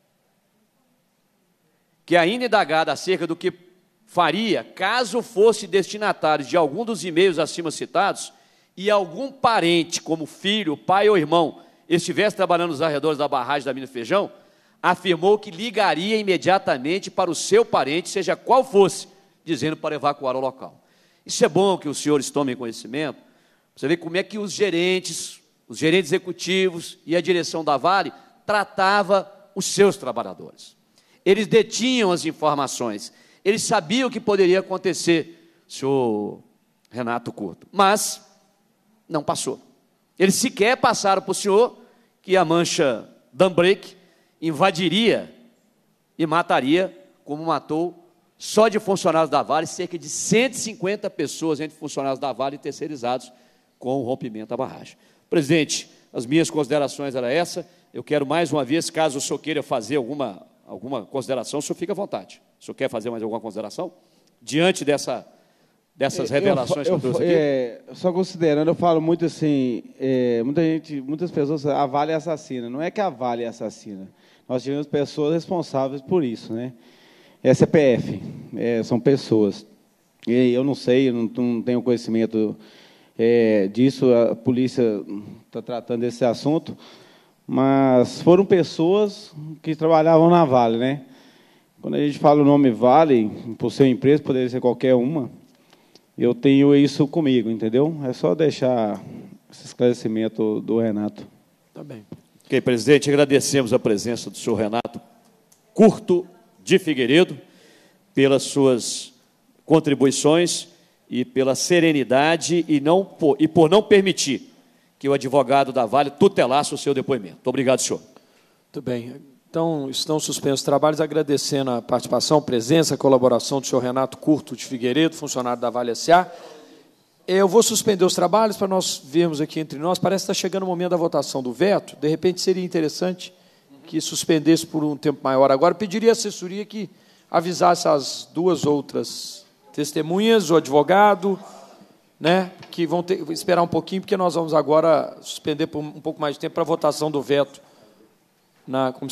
que ainda indagado acerca do que faria caso fosse destinatário de algum dos e-mails acima citados e algum parente, como filho, pai ou irmão, estivesse trabalhando nos arredores da barragem da mina Feijão, afirmou que ligaria imediatamente para o seu parente, seja qual fosse, dizendo para evacuar o local. Isso é bom que os senhores tomem conhecimento, você vê como é que os gerentes, os gerentes executivos e a direção da Vale tratava os seus trabalhadores. Eles detinham as informações, Eles sabiam que poderia acontecer, senhor Renato Curto, mas não passou. Eles sequer passaram para o senhor que a mancha Dambreak invadiria e mataria, como matou, só de funcionários da Vale, cerca de cento e cinquenta pessoas entre funcionários da Vale e terceirizados com o rompimento da barragem. Presidente, as minhas considerações eram essa. Eu quero mais uma vez, caso o senhor queira fazer alguma, alguma consideração, o senhor fica à vontade. O senhor quer fazer mais alguma consideração? Diante dessa, dessas revelações eu, eu, que eu trouxe aqui? É, só considerando, eu falo muito assim, é, muita gente, muitas pessoas, a Vale é assassina. Não é que a Vale é assassina. Nós tivemos pessoas responsáveis por isso, né? É C P F, é, são pessoas. E eu não sei, eu não, não tenho conhecimento é, disso, a polícia está tratando desse assunto, mas foram pessoas que trabalhavam na Vale, né? Quando a gente fala o nome Vale, por ser empresa, poderia ser qualquer uma, eu tenho isso comigo, entendeu? É só deixar esse esclarecimento do Renato. Tá bem. Ok, presidente, agradecemos a presença do senhor Renato Curto de Figueiredo, pelas suas contribuições e pela serenidade e, não, por, e por não permitir que o advogado da Vale tutelasse o seu depoimento. Muito obrigado, senhor. Muito bem. Então, estão suspensos os trabalhos, agradecendo a participação, presença, a colaboração do senhor Renato Curto de Figueiredo, funcionário da Vale S A. Eu vou suspender os trabalhos para nós vermos aqui entre nós. Parece que está chegando o momento da votação do veto. De repente, seria interessante que suspendesse por um tempo maior. Agora, pediria à assessoria que avisasse as duas outras testemunhas, o advogado, né, que vão ter, esperar um pouquinho, porque nós vamos agora suspender por um pouco mais de tempo para a votação do veto na comissão.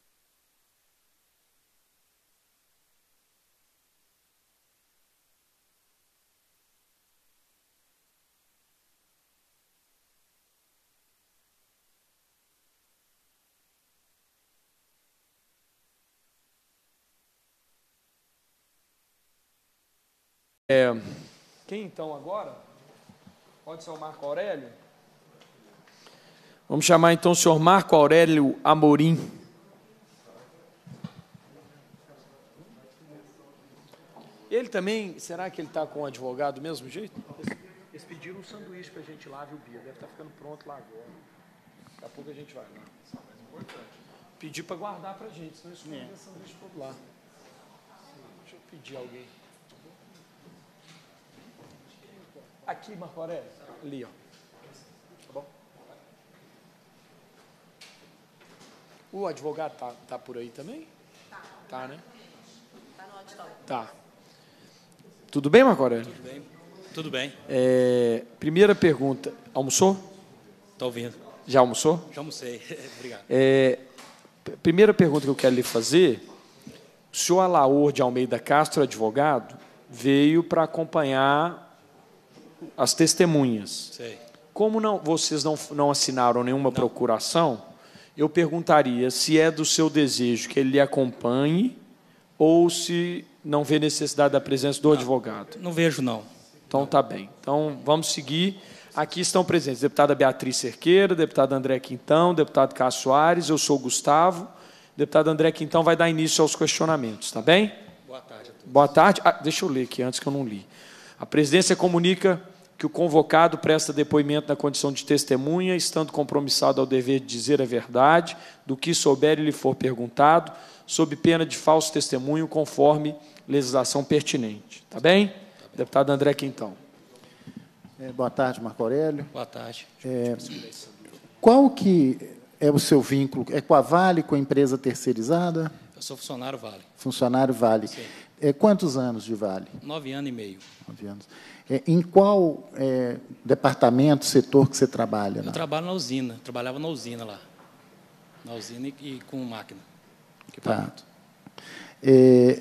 É, quem então agora? Pode ser o Marco Aurélio? Vamos chamar então o senhor Marco Aurélio Amorim. Ele também, será que ele está com o advogado do mesmo jeito? Eles pediram um sanduíche para a gente lá, viu, Bia? Deve estar ficando pronto lá agora. Daqui a pouco a gente vai lá. Pedir para guardar para a gente, senão isso não é sanduíche todo lá. Deixa eu pedir a alguém. Aqui, Marco Aurélio. Ali, ó. Tá bom? O advogado tá, tá por aí também? Tá. Tá, né? Tá no auditório. Tá. Tudo bem, Marco Aurélio? Tudo bem. Tudo bem. É, primeira pergunta. Almoçou? Estou ouvindo. Já almoçou? Já almocei. Obrigado. É, primeira pergunta que eu quero lhe fazer. O senhor Alaor de Almeida Castro, advogado, veio para acompanhar as testemunhas. Sei. Como não, vocês não, não assinaram nenhuma não. procuração, eu perguntaria se é do seu desejo que ele lhe acompanhe ou se não vê necessidade da presença do não, advogado. Não vejo, não. Então, não. tá bem. Então, vamos seguir. Aqui estão presentes deputada Beatriz Cerqueira, deputado André Quintão, deputado Cássio Soares, eu sou o Gustavo. Deputado André Quintão vai dar início aos questionamentos, tá bem? Boa tarde a todos. Boa tarde. Ah, deixa eu ler aqui antes que eu não li. A presidência comunica que o convocado presta depoimento na condição de testemunha, estando compromissado ao dever de dizer a verdade, do que souber e lhe for perguntado, sob pena de falso testemunho, conforme legislação pertinente. Tá bem? Tá bem. Deputado André Quintão. É, boa tarde, Marco Aurélio. Boa tarde. É, qual que é o seu vínculo? É com a Vale, com a empresa terceirizada? Eu sou funcionário Vale. Funcionário Vale. Sim. É, quantos anos de Vale? Nove anos e meio. Nove anos. É, em qual é, departamento, setor que você trabalha? Eu trabalho na usina. Trabalhava na usina lá. Na usina e, e com máquina. Tá. É,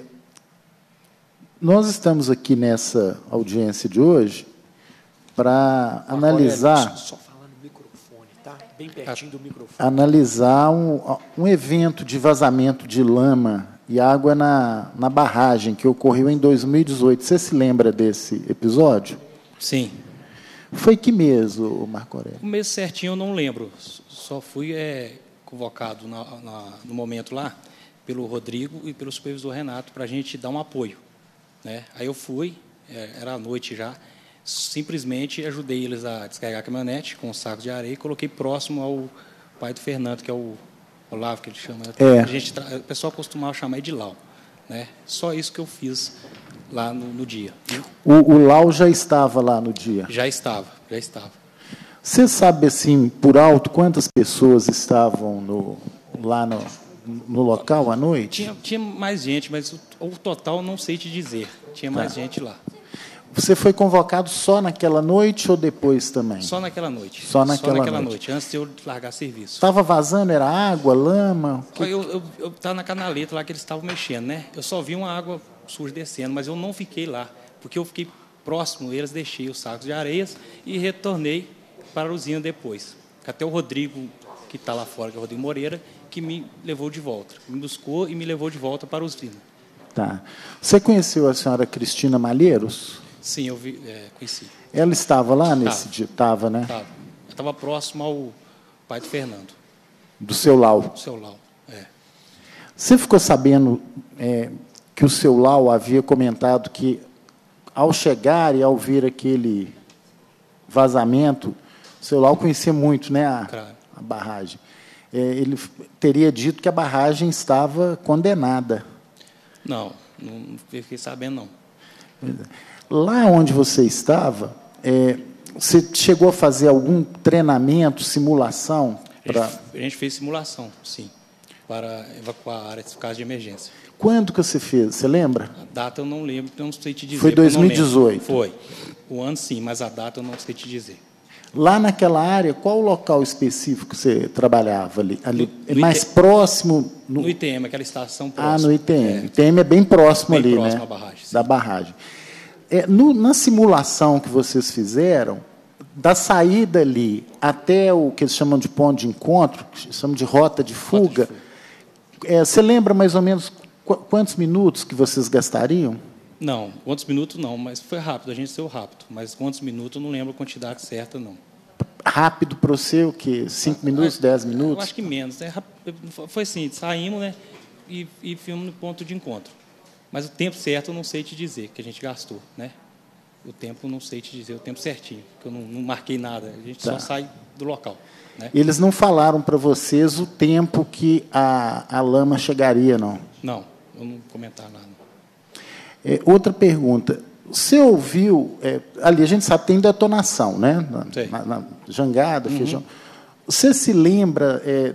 nós estamos aqui nessa audiência de hoje para analisar... Aurélio, só falar no microfone, tá? Bem pertinho do microfone. Analisar um, um evento de vazamento de lama e água na, na barragem que ocorreu em dois mil e dezoito. Você se lembra desse episódio? Sim. Foi que mês, o Marco Aurélio? O mês certinho eu não lembro. Só fui é, convocado na, na, no momento lá pelo Rodrigo e pelo supervisor Renato para a gente dar um apoio. né? Aí eu fui, era à noite já, simplesmente ajudei eles a descarregar a caminhonete com um saco de areia e coloquei próximo ao pai do Fernando, que é o Olavo, que ele chama. É. A gente, o pessoal costumava chamar ele de Lau, né? Só isso que eu fiz lá no, no dia. O, o Lau já estava lá no dia? Já estava, já estava. Você sabe, assim, por alto, quantas pessoas estavam no, lá no, no local à noite? Tinha, tinha mais gente, mas o, o total não sei te dizer. Tinha mais Tá. gente lá. Você foi convocado só naquela noite ou depois também? Só naquela noite. Só naquela, Só naquela noite. noite. antes de eu largar serviço. Estava vazando, era água, lama? Eu, eu, eu estava na canaleta lá que eles estavam mexendo, né? Eu só vi uma água suja descendo, mas eu não fiquei lá, porque eu fiquei próximo, eles deixei os sacos de areias e retornei para a usina depois. Até o Rodrigo, que está lá fora, que é o Rodrigo Moreira, que me levou de volta. Me buscou e me levou de volta para a usina. Tá. Você conheceu a senhora Cristina Malheiros? Sim, eu vi, é, conheci. Ela estava lá nesse Tava. dia? Estava, né? Tava. Eu estava próximo ao pai do Fernando, Do seu Lau. o seu Lau. É. Você ficou sabendo é, que o seu Lau havia comentado que, ao chegar e ao ver aquele vazamento, o seu Lau conhecia muito, né, a, Claro. a barragem. É, ele teria dito que a barragem estava condenada. Não, não fiquei sabendo, não. Lá onde você estava, é, você chegou a fazer algum treinamento, simulação? A Pra... gente, a gente fez simulação, sim, para evacuar a área de caso de emergência. Quando que você fez? Você lembra? A data eu não lembro, então não sei te dizer. Foi porque eu não dois mil e dezoito. lembro. Foi. O ano, sim, mas a data eu não sei te dizer. Lá naquela área, qual o local específico que você trabalhava ali? ali No- no mais I T próximo? No, No... I T M, aquela estação próxima. Ah, no I T M. É. O I T M é bem próximo Bem ali, próximo né? à barragem, sim. Da barragem. É, no, na simulação que vocês fizeram, da saída ali até o que eles chamam de ponto de encontro, que chamam de rota de fuga, Rota de fuga. É, você lembra mais ou menos qu quantos minutos que vocês gastariam? Não, quantos minutos não, mas foi rápido, a gente saiu rápido. Mas quantos minutos eu não lembro a quantidade certa, não. Rápido para você, o quê? Cinco minutos, dez Eu minutos? acho que menos. Né? Foi assim, saímos, né, e, e fomos no ponto de encontro. Mas o tempo certo eu não sei te dizer, que a gente gastou, né? O tempo eu não sei te dizer, o tempo certinho, que eu não, não marquei nada. A gente Tá. só sai do local. Né? Eles não falaram para vocês o tempo que a, a lama chegaria, não? Não, eu não comentar nada. É, outra pergunta. Você ouviu... É, ali a gente sabe que tem detonação, né? Sei. Na, na, na jangada, uhum. Feijão. Você se lembra, é,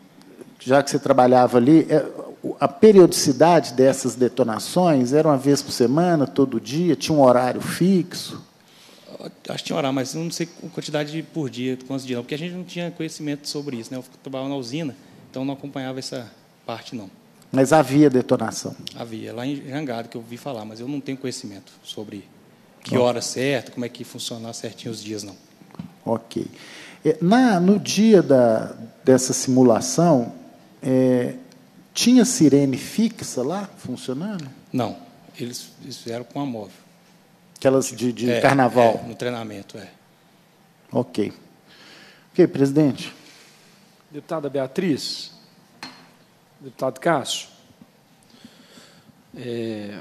já que você trabalhava ali, é, a periodicidade dessas detonações era uma vez por semana, todo dia? Tinha um horário fixo? Acho que tinha horário, mas eu não sei a quantidade de por dia, quantos dias, não, porque a gente não tinha conhecimento sobre isso. Né? Eu trabalhava na usina, então não acompanhava essa parte, não. Mas havia detonação? Havia, lá em Jangada, que eu ouvi falar, mas eu não tenho conhecimento sobre que hora certa, como é que funcionava certinho os dias, não. Ok. É, na, no dia da, dessa simulação, é, tinha sirene fixa lá, funcionando? Não, eles, eles fizeram com a móvel. Aquelas de, de É, carnaval? É, no treinamento, é. Ok. Ok, presidente. Deputada Beatriz, deputado Cássio, é,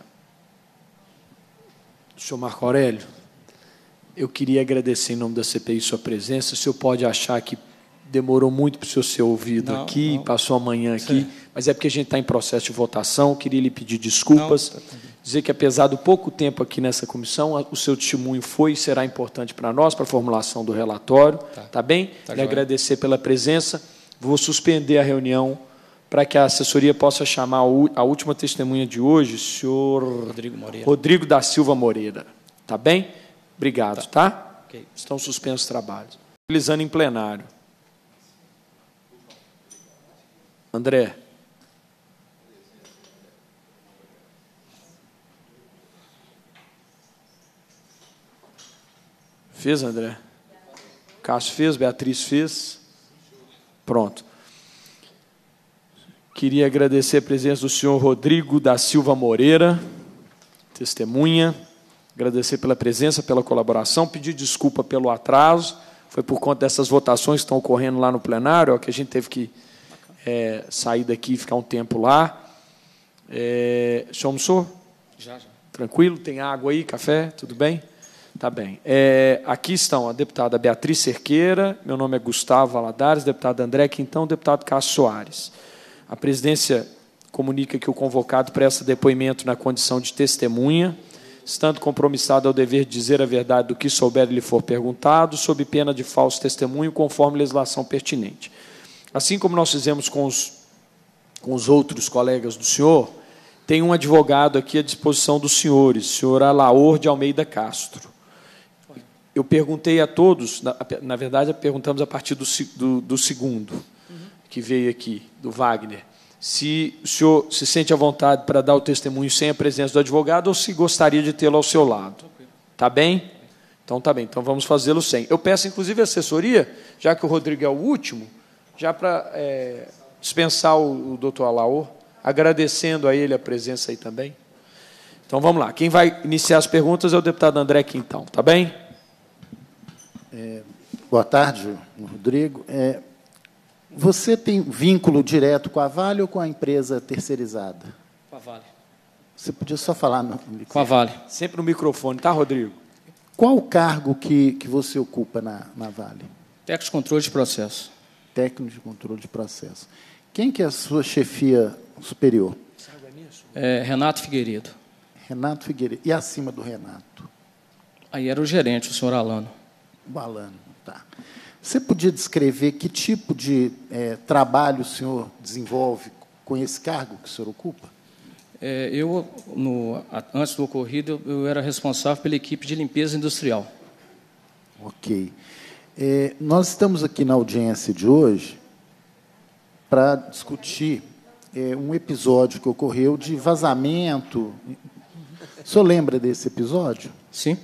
senhor Marco Aurélio, eu queria agradecer em nome da C P I sua presença. O senhor pode achar que demorou muito para o senhor ser ouvido Não, aqui, não. passou a manhã aqui, Sim. mas é porque a gente está em processo de votação. Eu queria lhe pedir desculpas, Não, tá tudo bem. dizer que, apesar do pouco tempo aqui nessa comissão, a- o seu testemunho foi e será importante para nós, para a formulação do relatório. Tá, Tá. bem? Tá lhe joia. agradecer pela presença. Vou suspender a reunião para que a assessoria possa chamar o- a última testemunha de hoje, o senhor Rodrigo Moreira. Rodrigo da Silva Moreira. Tá bem? Obrigado, tá? Ok. Estão suspensos os trabalhos. Utilizando em plenário. André. Fez, André? Cássio fez, Beatriz fez. Pronto. Queria agradecer a presença do senhor Rodrigo da Silva Moreira, testemunha. Agradecer pela presença, pela colaboração, pedir desculpa pelo atraso. Foi por conta dessas votações que estão ocorrendo lá no plenário, ó, que a gente teve que é, sair daqui e ficar um tempo lá. É, o senhor almoçou? Já, já. Tranquilo? Tem água aí, café? Tudo bem? Tá bem. É, aqui estão a deputada Beatriz Cerqueira, meu nome é Gustavo Valadares, deputado André Quintão, deputado Cássio Soares. A presidência comunica que o convocado presta depoimento na condição de testemunha, estando compromissado ao dever de dizer a verdade do que souber e lhe for perguntado, sob pena de falso testemunho, conforme legislação pertinente. Assim como nós fizemos com os, com os outros colegas do senhor, tem um advogado aqui à disposição dos senhores, o senhor Alaor de Almeida Castro. Eu perguntei a todos, na, na verdade, perguntamos a partir do, do, do segundo, uhum. que veio aqui, do Wagner, se o senhor se sente à vontade para dar o testemunho sem a presença do advogado ou se gostaria de tê-lo ao seu lado. Está bem? Então, está bem. Então, vamos fazê-lo sem. Eu peço, inclusive, a assessoria, já que o Rodrigo é o último, já para é, dispensar o, o doutor Alaor, agradecendo a ele a presença aí também. Então, vamos lá. Quem vai iniciar as perguntas é o deputado André Quintão. Está bem? É, boa tarde, Rodrigo. É, você tem vínculo direto com a Vale ou com a empresa terceirizada? Com a Vale. Você podia só falar no microfone? Com a Vale. Sempre no microfone, tá, Rodrigo? Qual o cargo que, que você ocupa na, na Vale? Técnico de controle de processo. Técnico de controle de processo. Quem que é a sua chefia superior? É, Renato Figueiredo. Renato Figueiredo. E acima do Renato? Aí era o gerente, o senhor Alano. O Alano, tá. Você podia descrever que tipo de é, trabalho o senhor desenvolve com esse cargo que o senhor ocupa? É, eu, no, antes do ocorrido, eu, eu era responsável pela equipe de limpeza industrial. Ok. É, nós estamos aqui na audiência de hoje para discutir é, um episódio que ocorreu de vazamento. O senhor lembra desse episódio? Sim.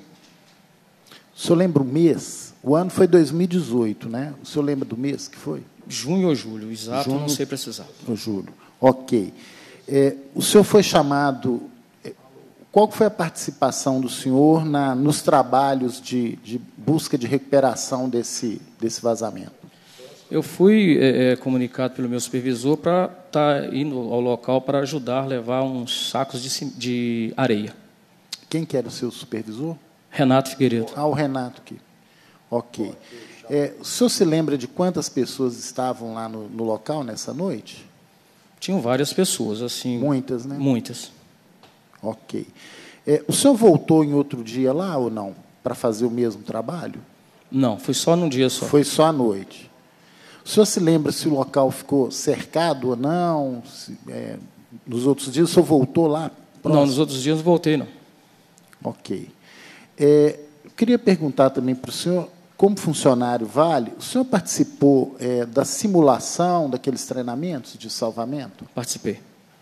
O senhor lembra o mês? O ano foi dois mil e dezoito, né? O senhor lembra do mês que foi? Junho ou julho, exato, Junho, não sei precisar. Ou julho. Ok. É, o senhor foi chamado... Qual foi a participação do senhor na, nos trabalhos de, de busca de recuperação desse, desse vazamento? Eu fui é, comunicado pelo meu supervisor para estar indo ao local para ajudar a levar uns sacos de, de areia. Quem que era o seu supervisor? Renato Figueiredo. Ah, o Renato aqui. Ok. É, o senhor se lembra de quantas pessoas estavam lá no, no local nessa noite? Tinham várias pessoas, assim. Muitas, né? Muitas. Ok. É, o senhor voltou em outro dia lá ou não, para fazer o mesmo trabalho? Não, foi só num dia só. Foi só à noite. O senhor se lembra se o local ficou cercado ou não? Se, é, nos outros dias o senhor voltou lá? Próximo? Não, nos outros dias não voltei, não. Ok. É, eu queria perguntar também para o senhor, como funcionário Vale, o senhor participou é, da simulação daqueles treinamentos de salvamento? Participei.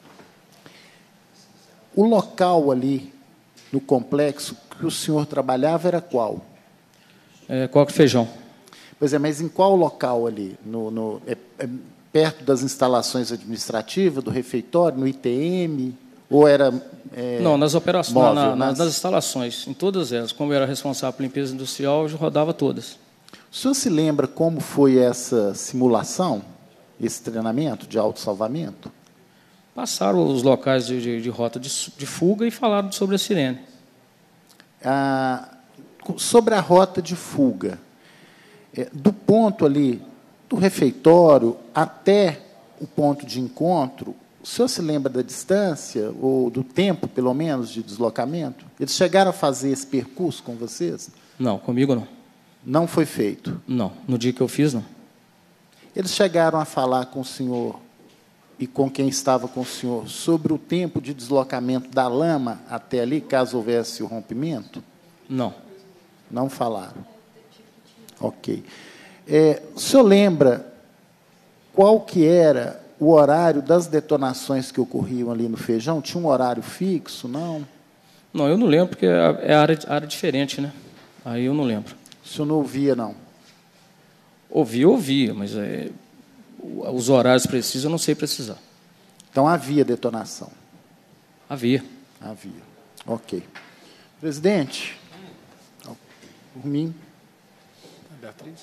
O local ali, no complexo, que o senhor trabalhava era qual? É, Coque Feijão. Pois é, mas em qual local ali? No, no, é, é perto das instalações administrativas, do refeitório, no I T M? Ou era... É, não, nas operações, móvel, na, na, nas... nas instalações, em todas elas. Como eu era responsável por limpeza industrial, eu rodava todas. O senhor se lembra como foi essa simulação, esse treinamento de autossalvamento? Passaram os locais de, de, de rota de, de fuga e falaram sobre a sirene. Ah, sobre a rota de fuga, é, do ponto ali, do refeitório até o ponto de encontro, o senhor se lembra da distância, ou do tempo, pelo menos, de deslocamento? Eles chegaram a fazer esse percurso com vocês? Não, comigo não. Não foi feito? Não, no dia que eu fiz, não. Eles chegaram a falar com o senhor e com quem estava com o senhor sobre o tempo de deslocamento da lama até ali, caso houvesse o rompimento? Não. Não falaram. Ok. É, o senhor lembra qual que era o horário das detonações que ocorriam ali no Feijão? Tinha um horário fixo, não? Não, eu não lembro, porque é área, área diferente, né? Aí eu não lembro. O senhor não ouvia, não? Ouvia, ouvia, mas é, os horários precisos eu não sei precisar. Então, havia detonação? Havia. Havia. Ok. Presidente, por mim. Beatriz?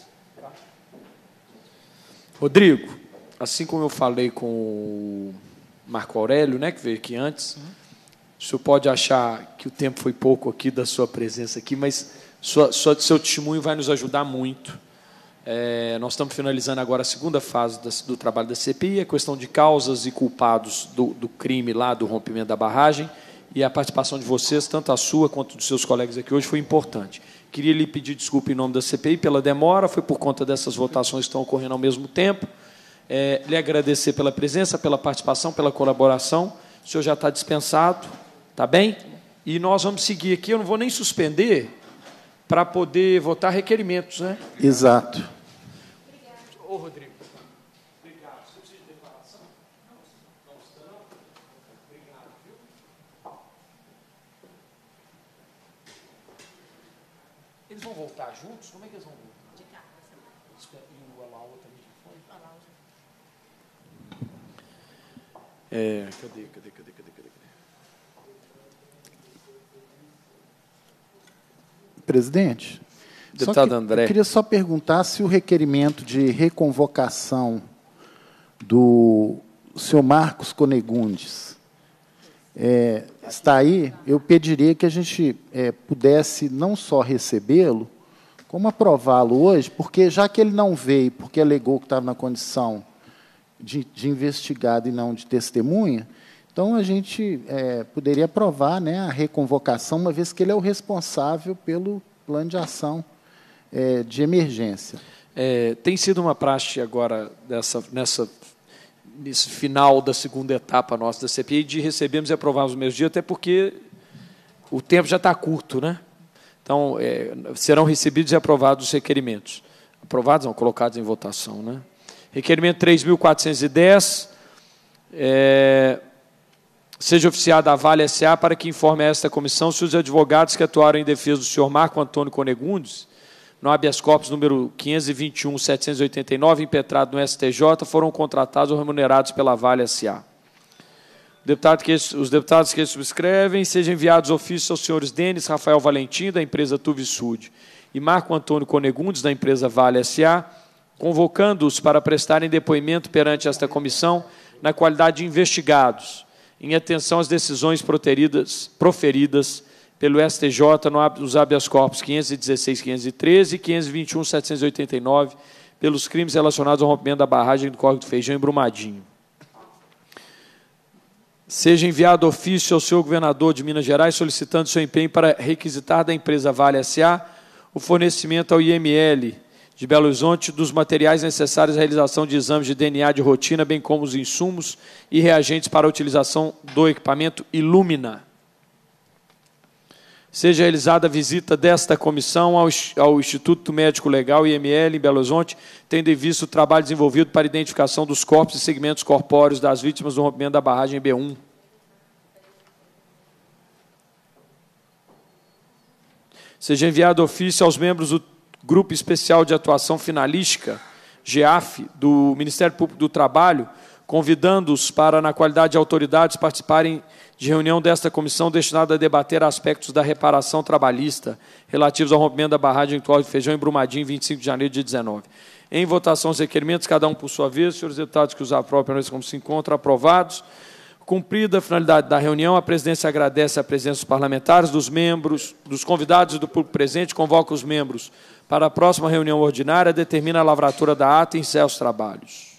Rodrigo, assim como eu falei com o Marco Aurélio, né, que veio aqui antes, uhum. O senhor pode achar que o tempo foi pouco aqui da sua presença aqui, mas sua, sua, seu testemunho vai nos ajudar muito. É, nós estamos finalizando agora a segunda fase da, do trabalho da C P I, a questão de causas e culpados do, do crime lá, do rompimento da barragem, e a participação de vocês, tanto a sua quanto dos seus colegas aqui hoje, foi importante. Queria lhe pedir desculpa em nome da C P I pela demora, foi por conta dessas votações que estão ocorrendo ao mesmo tempo. É, lhe agradecer pela presença, pela participação, pela colaboração. O senhor já está dispensado, tá bem? E nós vamos seguir aqui, eu não vou nem suspender, para poder votar requerimentos, né? Exato. Ô, Rodrigo. Obrigado. Você precisa de declaração? Não, não precisa não. Obrigado, viu? Eles vão voltar juntos? Como é que eles vão voltar? De carro. E o Alau também já foi? Alau já. É, cadê, cadê, cadê, cadê, cadê? Presidente, deputado que, André. Eu queria só perguntar se o requerimento de reconvocação do senhor Marcos Conegundes é, está aí. Eu pediria que a gente é, pudesse não só recebê-lo, como aprová-lo hoje, porque, já que ele não veio, porque alegou que estava na condição de, de investigado e não de testemunha, então a gente é, poderia aprovar, né, a reconvocação, uma vez que ele é o responsável pelo plano de ação é, de emergência. É, tem sido uma praxe agora, dessa, nessa, nesse final da segunda etapa nossa da C P I, de recebermos e aprovarmos no mesmo dia, até porque o tempo já está curto, né? Então, é, serão recebidos e aprovados os requerimentos. Aprovados, não, colocados em votação, né? Requerimento três mil quatrocentos e dez, é, seja oficiada a Vale S A para que informe a esta comissão se os advogados que atuaram em defesa do senhor Marco Antônio Conegundes, no habeas corpus número quinhentos e vinte e um, setecentos e oitenta e nove, impetrado no S T J, foram contratados ou remunerados pela Vale S A. Deputado que, os deputados que subscrevem sejam enviados ofícios aos senhores Denis Rafael Valentim, da empresa Tuvisud, e Marco Antônio Conegundes, da empresa Vale S A, convocando-os para prestarem depoimento perante esta comissão na qualidade de investigados, em atenção às decisões proferidas, proferidas pelo S T J nos habeas corpus quinhentos e dezesseis, quinhentos e treze e quinhentos e vinte e um, setecentos e oitenta e nove, pelos crimes relacionados ao rompimento da barragem do Córrego do Feijão em Brumadinho. Seja enviado ofício ao senhor governador de Minas Gerais solicitando seu empenho para requisitar da empresa Vale S A o fornecimento ao I M L de Belo Horizonte dos materiais necessários à realização de exames de D N A de rotina, bem como os insumos e reagentes para a utilização do equipamento Illumina. Seja realizada a visita desta comissão ao, ao Instituto Médico Legal, I M L, em Belo Horizonte, tendo em vista o trabalho desenvolvido para a identificação dos corpos e segmentos corpóreos das vítimas do rompimento da barragem B um. Seja enviado ofício aos membros do Grupo Especial de Atuação Finalística, G A F, do Ministério Público do Trabalho, convidando-os para, na qualidade de autoridades, participarem de reunião desta comissão destinada a debater aspectos da reparação trabalhista relativos ao rompimento da barragem do Córrego do Feijão em Brumadinho, vinte e cinco de janeiro de dezenove. Em votação, os requerimentos, cada um por sua vez. Senhores deputados que os aprovam, como se encontram, aprovados. Cumprida a finalidade da reunião, a presidência agradece a presença dos parlamentares, dos membros, dos convidados e do público presente, convoca os membros para a próxima reunião ordinária, determina a lavratura da ata e encerra os trabalhos.